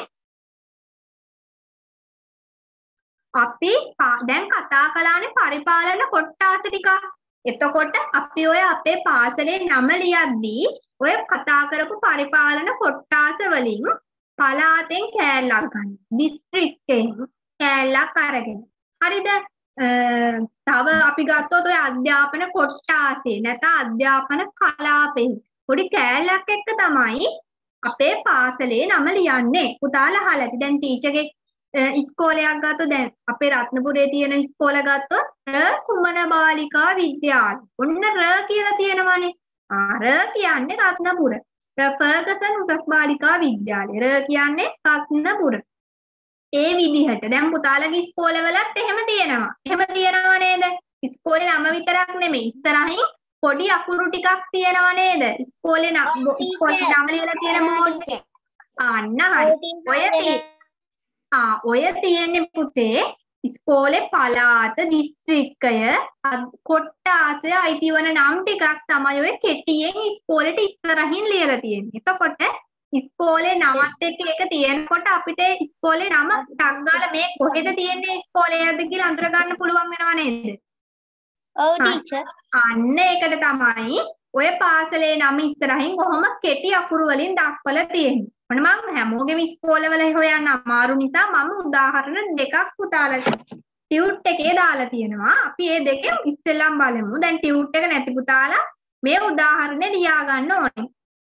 A: අපි දැන් කතා කළානේ පරිපාලන කොට්ටාස ටික. එතකොට අපි ඔය අපේ පාසලේ නම ලියද්දී ඔය කතා කරපු පරිපාලන කොට්ටාස වලින් පළාතෙන් කෑල්ලක් ගන්න. දිස්ත්‍රික්කයෙන් කෑල්ලක් අරගෙන. හරිද? තව අපි ගත්තොත් ඔය අධ්‍යාපන කොට්ටාසේ නැත්නම් අධ්‍යාපන කලාපේ පොඩි කෑල්ලක් එක්ක තමයි අපේ පාසලේ නම ලියන්නේ. පුතාලා අහලා ඇති. දැන් ටීචර්ගේ ඉස්කෝලයක් ගත්තොත් දැන් අපේ රත්නපුරේ තියෙන ඉස්කෝල ගත්තොත් සුමන බාලිකා විද්‍යාලය. ඔන්න ර් කියලා තියෙනවානේ. ර් කියන්නේ රත්නපුර. ෆර්ගසන් උසස් බාලිකා විද්‍යාලය. ර් කියන්නේ රත්නපුර. ඒ විදිහට දැන් පුතාලගේ ඉස්කෝලවලත් එහෙම තියෙනවා. එහෙම තියෙනවා නේද? ඉස්කෝලේ නම විතරක් නෙමෙයි. ඉස්සරහින් පොඩි අකුරු ටිකක් තියෙනවා නේද? ඉස්කෝලේ නම ලියලා තියෙන බෝඩ් එක. අන්න හරි. ඔය තියෙන්නේ පුතේ ඉස්කෝලේ පළාත දිස්ත්‍රික්කය කොට්ටාසය අයිති වන නම් ටිකක් තමයි ඔය කෙටියෙන් ඉස්කෝලේට ඉස්සරහින් ලියලා තියෙන්නේ. එතකොට ඉස්කෝලේ නමත් එක්ක ඒක තියෙනකොට අපිට ඉස්කෝලේ නම ටක් ගාලා මේ කොහෙද තියෙන්නේ ඉස්කෝලේයක්ද කියලා අඳුර ගන්න පුළුවන් වෙනව නේද?
B: ඔව් ටීචර්.
A: අන්න ඒකට තමයි ඔය පාසලේ නම ඉස්සරහින් කොහොම කෙටි අකුරු වලින් දක්වලා තියෙන්නේ. ඔන්න මම හැමෝගෙම ඉස්කෝලවල හොයන්න අමාරු නිසා මම උදාහරණ දෙකක් පුතාලට ටියුට් එකේ දාලා තියෙනවා. අපි මේ දෙකෙන් ඉස්සෙල්ලාම බලමු. දැන් ටියුට් එක නැති පුතාලා මේ උදාහරණේ ලියා ගන්න ඕනේ.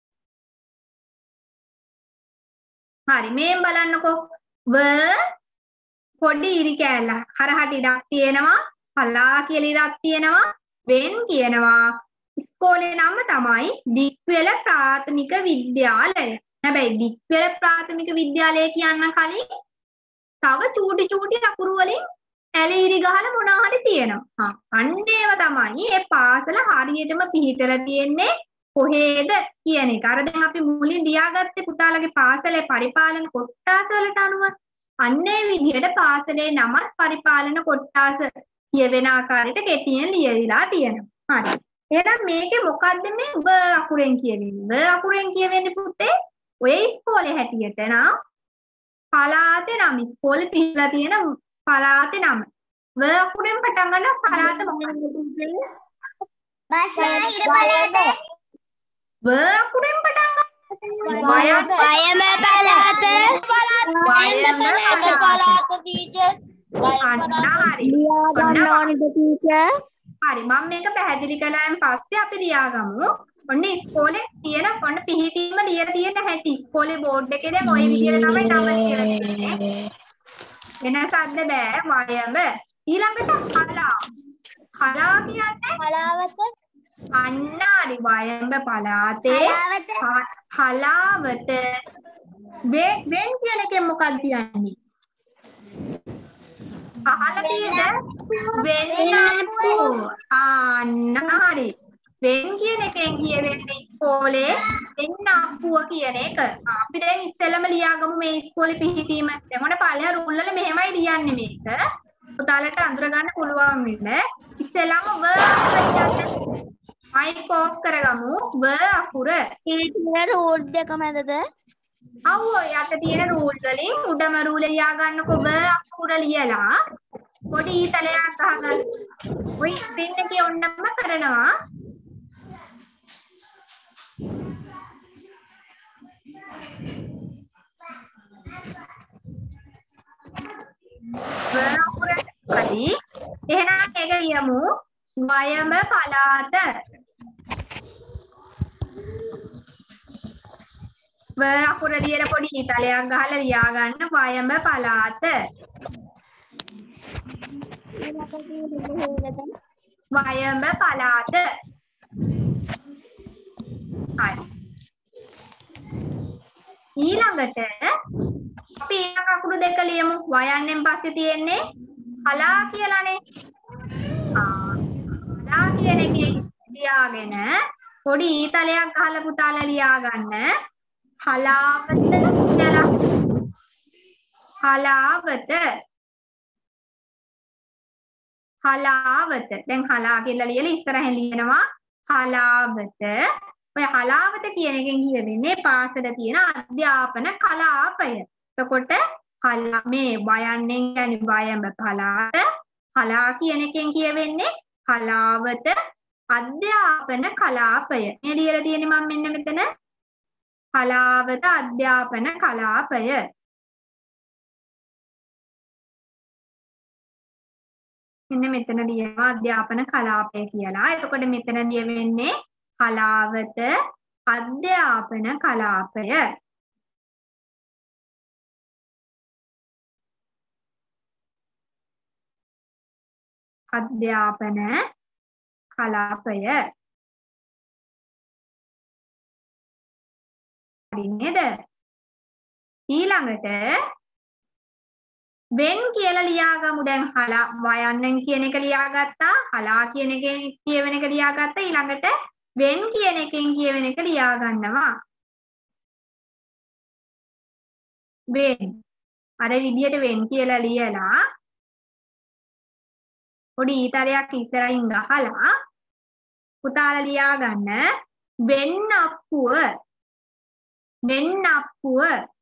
A: හරි මේ බලන්නකෝ. ව පොඩි ඉරි කෑල්ලක් හරහට ඉඩක් තියෙනවා. පලා කියලා ඉරක් තියෙනවා. වෙන් කියනවා. ඉස්කෝලේ නම තමයි දික්වෙල ප්‍රාථමික විද්‍යාලය. හැබැයි දික්වෙල ප්‍රාථමික විද්‍යාලය කියන්න කලින් තව චූටි චූටි අකුරු වලින් ඇලීරි ගහලා මොනවා හරි තියෙනවා. අන්න ඒව තමයි මේ පාසල හරියටම පිහිටලා තියෙන්නේ කොහේද කියන එක. අර දැන් අපි මුලින් ලියාගත්තේ පුතාලගේ පාසලේ පරිපාලන කොට්ටාස වලට අනුව අන්න ඒ විදිහට පාසලේ නමත් පරිපාලන කොට්ටාස කියවෙන ආකාරයට කෙටියෙන් ලියවිලා තියෙනවා. හරි. එහෙනම් මේකේ මොකද්ද මේ ව අකුරෙන් කියවෙන්නේ? ව අකුරෙන් කියවෙන්නේ පුතේ ඔය ඉස්කෝලේ හැටියට නම් පළාතේ නම ඉස්කෝලේ පිහිටලා තියෙන පළාතේ නම. ව අකුරෙන් පටන් ගන්න පළාත මොකක්ද?
B: බස්නාහිර පළාත.
A: ව අකුරෙන් පටන් ගන්න.
B: වයම පළාත.
D: වයම පළාත ටීචර්.
A: හරි.
C: ලියා ගන්න ඕනේද ටීචර්?
A: හරි මම මේක පැහැදිලි කළාන් පස්සේ අපි ලියාගමු. ඔන්න ඉස්කෝලේ තියෙන ඔන්න පිහිටීම ලියලා තියෙන හැටි ඉස්කෝලේ බෝඩ් එකේ දැන් ওই විදිහට තමයි නම කියලා තියෙන්නේ. වෙනසක්ද බෑ වයම. ඊළඟට හලා. හලා කියන්නේ
B: හලාවත.
A: අන්න හරි වයම පළාතේ හලාවත වෙන් කියන එකෙන් මොකක්ද කියන්නේ? අහලා තියෙද වෙන්නප්පු. අන්න හරි. වෙන් කියන එකෙන් කියවෙන්නේ ඉස්කෝලේ වෙන්නප්පුව කියන එක. අපි දැන් ඉස්සෙල්ලම ලියාගමු මේ ඉස්කෝලේ පිහිටීම. දැන් මොන පළය රූල් වල මෙහෙමයි ලියන්නේ මේක. පුතාලට අඳුර ගන්න පුළුවන් වෙන්න. ඉස්සෙල්ලම ව අකුර මයික් ඔෆ් කරගමු. ව අකුර.
C: ටීචර් රූල් දෙක මැදද?
A: අව් යට තියෙන රූල් වලින් උඩම රූල ලියා ගන්නකො ව අකුර ලියලා පොඩි ඊතලයක් ගහගන්න. ඔය ස්ක්‍රීන් එකේ ඔන්නම කරනවා. ව අකුරට හරි. එහෙනම් ඒක ලියමු. වයම පළාත. ව අකුර ලියන පොඩි ඊතලයක් ගහලා ලියා ගන්න වයම පළාත. වයම පළාත. හරි. ඊළඟට අපි ඊළඟ අකුරු දෙක ලියමු. වයන්නෙන් පස්සේ තියෙන්නේ හලා කියලානේ. හලා කියන එකේ ලියාගෙන පොඩි ඊතලයක් ගහලා පුතාලා ලියා ගන්න. හලාවත කියලා. හලාවත. හලාවත. දැන් හලා කියලා ලියලා ඉස්සරහින් ලියනවා හලාවත. ඔය හලාවත කියන එකෙන් කියවෙන්නේ පාසල තියෙන අධ්‍යාපන කලාපය. එතකොට මේ වයන්නෙන් කියන්නේ වයම පළාත. හලා කියන එකෙන් කියවෙන්නේ හලාවත අධ්‍යාපන කලාපය. මේ ලියලා තියෙන්නේ මම මෙන්න මෙතන හලාවත අධ්‍යාපන කලාපය. මෙන්න මෙතන ලියනවා අධ්‍යාපන කලාපය කියලා. එතකොට මෙතන ලියවෙන්නේ හලාවත අධ්‍යාපන කලාපය. අධ්‍යාපන කලාපය. හරි නේද? ඊළඟට වෙන් කියලා ලියාගමු. දැන් හලා වයන්නෙන් කියන එක ලියාගත්තා. හලා කියන එකෙන් කියවෙන එක ලියාගත්තා. ඊළඟට වෙන් කියන එකෙන් කියවෙන එක ලියා ගන්නවා. වෙන්. අර විදියට වෙන් කියලා ලියලා පොඩි ඊතරයක් ඉස්සරහින් ගහලා පුතාලා ලියා ගන්න වෙන්නප්පුව. වෙන්නප්පුව.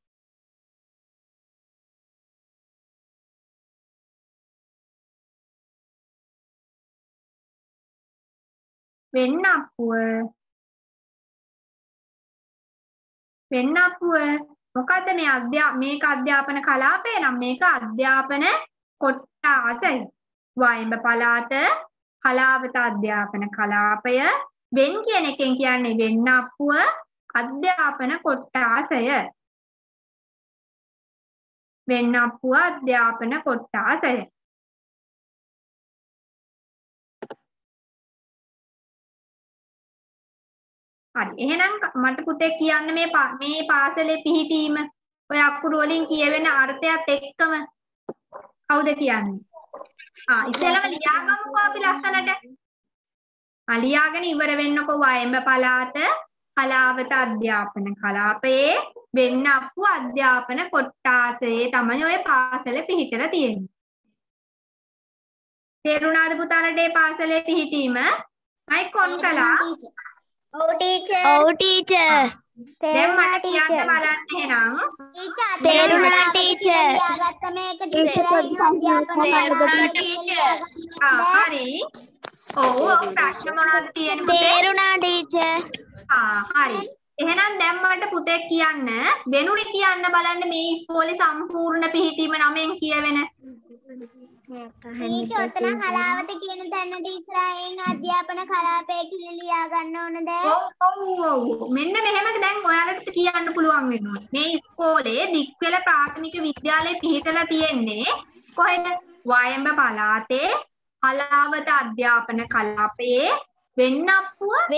A: වෙන්නප්පුව. වෙන්නප්පුව මොකද්ද මේක අධ්‍යාපන කලාපය නම් මේක අධ්‍යාපන කොට්ටාසයි. වයඹ පළාත හලාවත අධ්‍යාපන කලාපය. වෙන් කියන එකෙන් කියන්නේ වෙන්නප්පුව අධ්‍යාපන කොට්ටාසය. වෙන්නප්පුව අධ්‍යාපන කොට්ටාසය. හරි. එහෙනම් මට පුතේ කියන්න මේ පාසලේ පිහිටීම ඔය අකුරු වලින් කියවෙන අර්ථයත් එක්කම කවුද කියන්නේ? ඉස්සෙල්ලාම ලියාගමුකෝ අපි ලස්සනට. ලියාගෙන ඉවර වෙන්නකෝ වයඹ පළාත හලාවත අධ්‍යාපන කලාපයේ වෙන්නප්පුව අධ්‍යාපන කොට්ටාසයේ තමයි ඔය පාසල පිහිටලා තියෙන්නේ. තේරුණාද පුතාලට මේ පාසලේ පිහිටීම? මයික් ඔන් කළා.
B: ඔව් ටීචර්.
C: ඔව් ටීචර්.
A: දැන් මට කියන්න බලන්න එහෙනම්.
C: තේරුණා ටීචර්.
B: ලියාගත්ත මේක ටීචර් අධ්‍යාපන
A: හරි. ඔව් ප්‍රශ්න මොනවද තියෙන්නේ පුතේ?
C: තේරුණා ටීචර්.
A: හරි. එහෙනම් දැන් මට පුතේ කියන්න වෙනුනේ කියන්න බලන්න මේ ඉස්කෝලේ සම්පූර්ණ පිහිටීම නමෙන් කියවෙන.
B: ටීචර් ඔතන කලාවත කියන තැනට ඉස්සරහින් අධ්‍යාපන කලාපය කියලා ලියා ගන්න ඕනද?
A: ඔව්. මෙන්න මෙහෙම දැන් ඔයාලට කියන්න පුළුවන් වෙනවා. මේ ඉස්කෝලේ දික්වෙල ප්‍රාථමික විද්‍යාලය පිහිටලා තියෙන්නේ කොහෙද? වයඹ පළාතේ කලාවත අධ්‍යාපන කලාපයේ වෙන්නප්පුව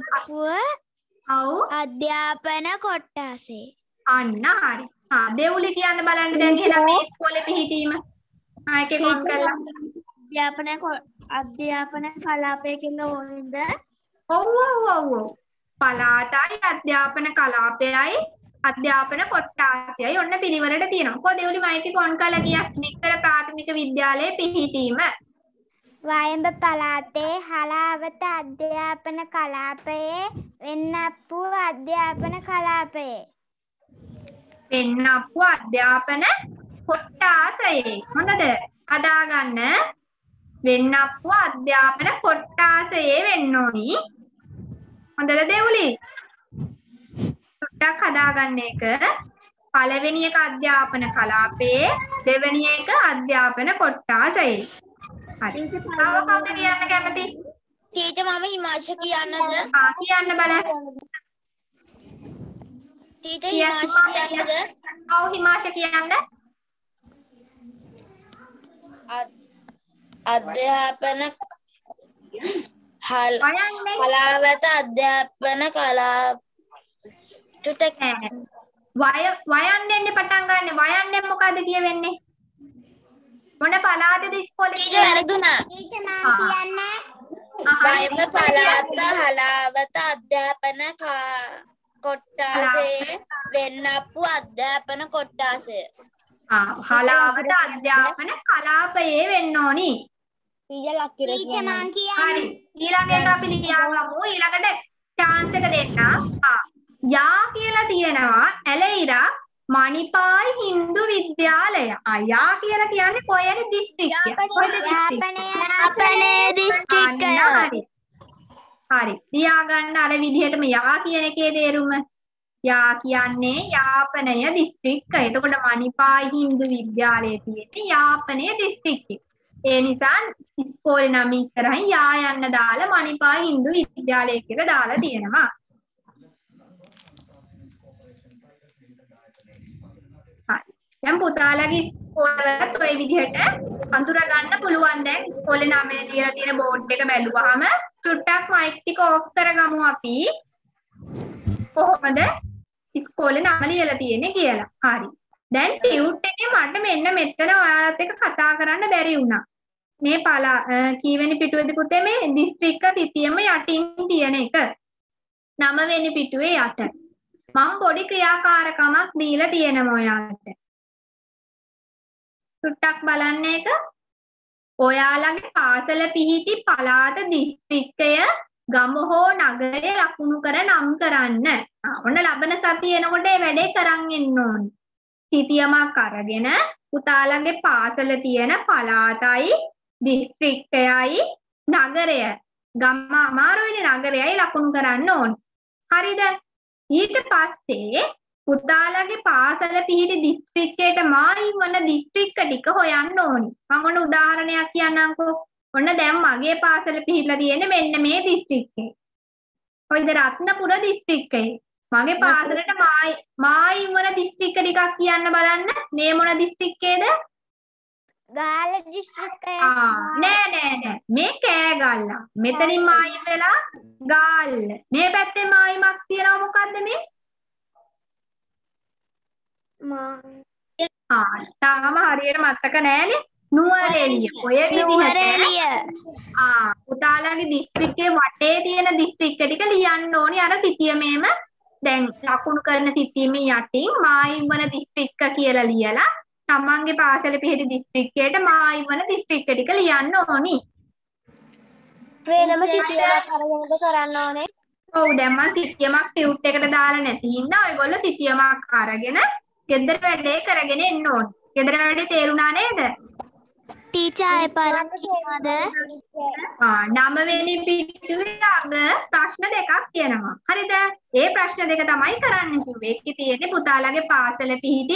C: අධ්‍යාපන කොට්ටාසේ.
A: අන්න හරි. දෙවුලි කියන්න බලන්න දැන් එහෙනම් මේ ඉස්කෝලේ පිහිටීම. ආයකේ කොන් කරලා
C: අධ්‍යාපන කලාපය කියලා ඕනේද?
A: ඔව්. පළාතයි අධ්‍යාපන කලාපයයි අධ්‍යාපන කොට්ටාසයයි ඔන්න පිළිවෙලට තියෙනවා. කො දෙවුලි මයිකේ කොන් කරලා කිය. දික්කල ප්‍රාථමික විද්‍යාලයේ පිහිටීම.
B: වයඹ පළාතේ හලාවත අධ්‍යාපන කලාපයේ වෙන්නප්පුව අධ්‍යාපන කලාපයේ.
A: වෙන්නප්පුව අධ්‍යාපන කොට්ටාසයේ. හොඳද? හදාගන්න. වෙන්නප්පුව අධ්‍යාපන කොට්ටාසයේ වෙන්න ඕනි. හොඳද දෙවුලි? ටක් හදාගන්න එක. පළවෙනි එක අධ්‍යාපන කලාපයේ, දෙවෙනි එක අධ්‍යාපන කොට්ටාසයේ. හරි. තව කවුද කියන්න කැමති?
D: ටීචර් මම හිමාංශ කියන්නද?
A: කියන්න බලන්න.
D: ටීචර් හිමාංශ කියන්නද?
A: ඔව් හිමාංශ කියන්න.
D: අධ්‍යාපන
A: වයන්නේ
D: කලාවත අධ්‍යාපන කලාප
A: වයන්නේ පටන් ගන්න. වයන්නේ මොකද්ද කියවෙන්නේ? මොන පළාතේද ඉස්කෝලේ?
D: ටීචර් වැරදුනා.
B: ටීචර් මම කියන්නේ
D: වයඹ පළාත හලාවත අධ්‍යාපන කොට්ටාසේ වෙන්නප්පු අධ්‍යාපන කොට්ටාසේ.
A: හලාවත අධ්‍යාපන කලාපයේ වෙන්න ඕනි.
B: ටීචර් මම කියන්නේ
A: හරි. ඊළඟ එක අපි ලියාගමු. ඊළඟට chance එක දෙන්න. යා කියලා තියෙනවා ඇලෙයිරා මණිපායි හින්දු විද්‍යාලය. යා කියලා කියන්නේ කොහෙද දිස්ත්‍රික්කය?
C: යාපනයේ දිස්ත්‍රික්කය.
A: හරි. ලියාගන්න අර විදිහටම යා කියන එකේ තේරුම. යා කියන්නේ යාපනය දිස්ත්‍රික්කය. එතකොට මණිපායි හින්දු විද්‍යාලයේ තියෙන්නේ යාපනය දිස්ත්‍රික්කය. ඒ නිසා ඉස්කෝලේ නම ඉස්සරහින් යා යන්න දාලා මණිපායි හින්දු විද්‍යාලය කියලා දාලා තියෙනවා. දැන් පුතාලගේ ඉස්කෝලේට ඔය විදිහට අඳුර ගන්න පුළුවන්. දැන් ඉස්කෝලේ නම ලියලා තියෙන බෝඩ් එක බැලුවාම චුට්ටක් මයික් ටික ඔෆ් කරගමු අපි. කොහොමද ඉස්කෝලේ නම ලියලා තියෙන්නේ කියලා. හරි. දැන් ටියුට් එකේ මට මෙන්න මෙතන ඔයාලත් එක්ක කතා කරන්න බැරි වුණා. මේ කීවෙනි පිටුවේද පුතේ මේ දිස්ත්‍රික්ක සිතියම යටින් තියෙන එක. 9 වෙනි පිටුවේ යට. මම පොඩි ක්‍රියාකාරකමක් දීලා තියෙනවා ඔයාලට. සුට්ටක් බලන්න එක. ඔයාලගේ පාසල පිහිටි පළාත දිස්ත්‍රික්කය ගම හෝ නගරය ලකුණු කර නම් කරන්න. ඔන්න ලබන සතිය එනකොට මේ වැඩේ කරන් එන්න ඕනේ. සිතියමක් අරගෙන පුතාලගේ පාසල තියෙන පළාතයි දිස්ත්‍රික්කයයි නගරය ගම අමාරුයිනේ නගරයයි ලකුණු කරන්න ඕනේ. හරිද? ඊට පස්සේ පුතාලගේ පාසල පිහිටි දිස්ත්‍රික්කයට මායිම් වන දිස්ත්‍රික්ක ටික හොයන්න ඕනි. මම ඔන්න උදාහරණයක් කියන්නම්කෝ. ඔන්න දැන් මගේ පාසල පිහිටලා තියෙන්නේ මෙන්න මේ දිස්ත්‍රික්කේ. කොයිද? රත්නපුර දිස්ත්‍රික්කේ. මගේ පාසලට මායිම් වන දිස්ත්‍රික්ක ටිකක් කියන්න බලන්න. මේ මොන දිස්ත්‍රික්කේද?
B: ගාල්ල දිස්ත්‍රික්කය.
A: නෑ. මේ කෑගල්ල. මෙතනින් මායිම් වෙලා ගාල්ල. මේ පැත්තේ මායිමක් තියෙනවා මොකද්ද මේ? තාම හරියට මතක නෑනේ. නුවරඑළිය. ඔය විදිහට පුතාලගේ දිස්ත්‍රික්කේ වටේ තියෙන දිස්ත්‍රික්ක ටික ලියන්න ඕනි. අර සිතියමේම දැන් ලකුණු කරන සිතියමේ යටින් මායිම් වන දිස්ත්‍රික්ක කියලා ලියලා තමන්ගේ පාසල පිහිටි දිස්ත්‍රික්කයට මායිම් වන දිස්ත්‍රික්ක ටික ලියන්න ඕනි.
B: වෙනම සිතියමක් අරගෙනද කරන්න ඕනේ?
A: ඔව් දැන් මම සිතියමක් ටියුට් එකට දාලා නැති හින්දා ඔයගොල්ලෝ සිතියමක් අරගෙන ගෙදර වැඩේ කරගෙන එන්න ඕනේ. ගෙදර වැඩේ තේරුණා නේද?
C: ටීචර් ආයෙ පාරක් කියනවද?
A: 9 වෙනි පිටුවේ අග ප්‍රශ්න දෙකක් තියෙනවා. හරිද? ඒ ප්‍රශ්න දෙක තමයි කරන්න කිව්වේ. ඒකේ තියෙන්නේ පුතාලගේ පාසල පිහිටි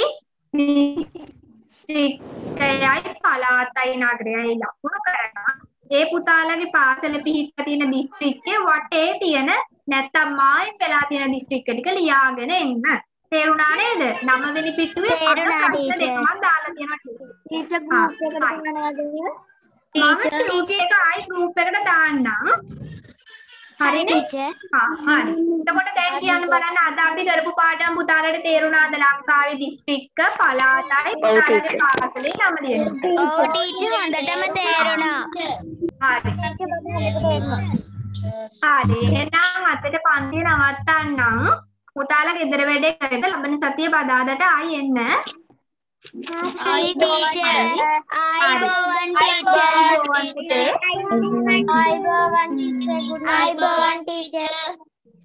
A: දිස්ත්‍රික්කයයි පළාතයි නගරයයි ලකුණු කරනවා. ඒ පුතාලගේ පාසල පිහිටලා තියෙන දිස්ත්‍රික්කයේ වටේ තියෙන නැත්තම් මායිම් වෙලා තියෙන දිස්ත්‍රික්ක ටික ලියාගෙන එන්න. තේරුණා නේද? 9 වෙනි පිටුවේ අග
B: තේරුණා
A: ප්‍රශ්න දෙකක් දාලා තියෙනවා.
B: ටීචර් ගෲප් එකට දානවද?
A: මම ටීචර් එක ආයි ගෲප් එකට දාන්නම්.
B: හරි
A: හරිනේ?
B: ටීචර්.
A: හරි. එතකොට දැන් කියන්න බලන්න අද අපි කරපු පාඩම් පුතාලට තේරුණාද? ලංකාවේ දිස්ත්‍රික්ක පළාතයි පුතාලගේ පාසලේ නම ලියන්න.
C: ඔව් ටීචර් හොඳටම තේරුණා.
A: හරි. හරි. එහෙනම් අතට පන්තිය නවත්තන්නම්. පුතාලා ගෙදර වැඩේ කරගෙන ලබන සතියේ බදාදට ආයි එන්න.
C: හරි ටීචර්. ආයිබෝවන් ටීචර්.
B: ආයිබෝවන් ටීචර්. good night.
D: ආයිබෝවන් ටීචර්.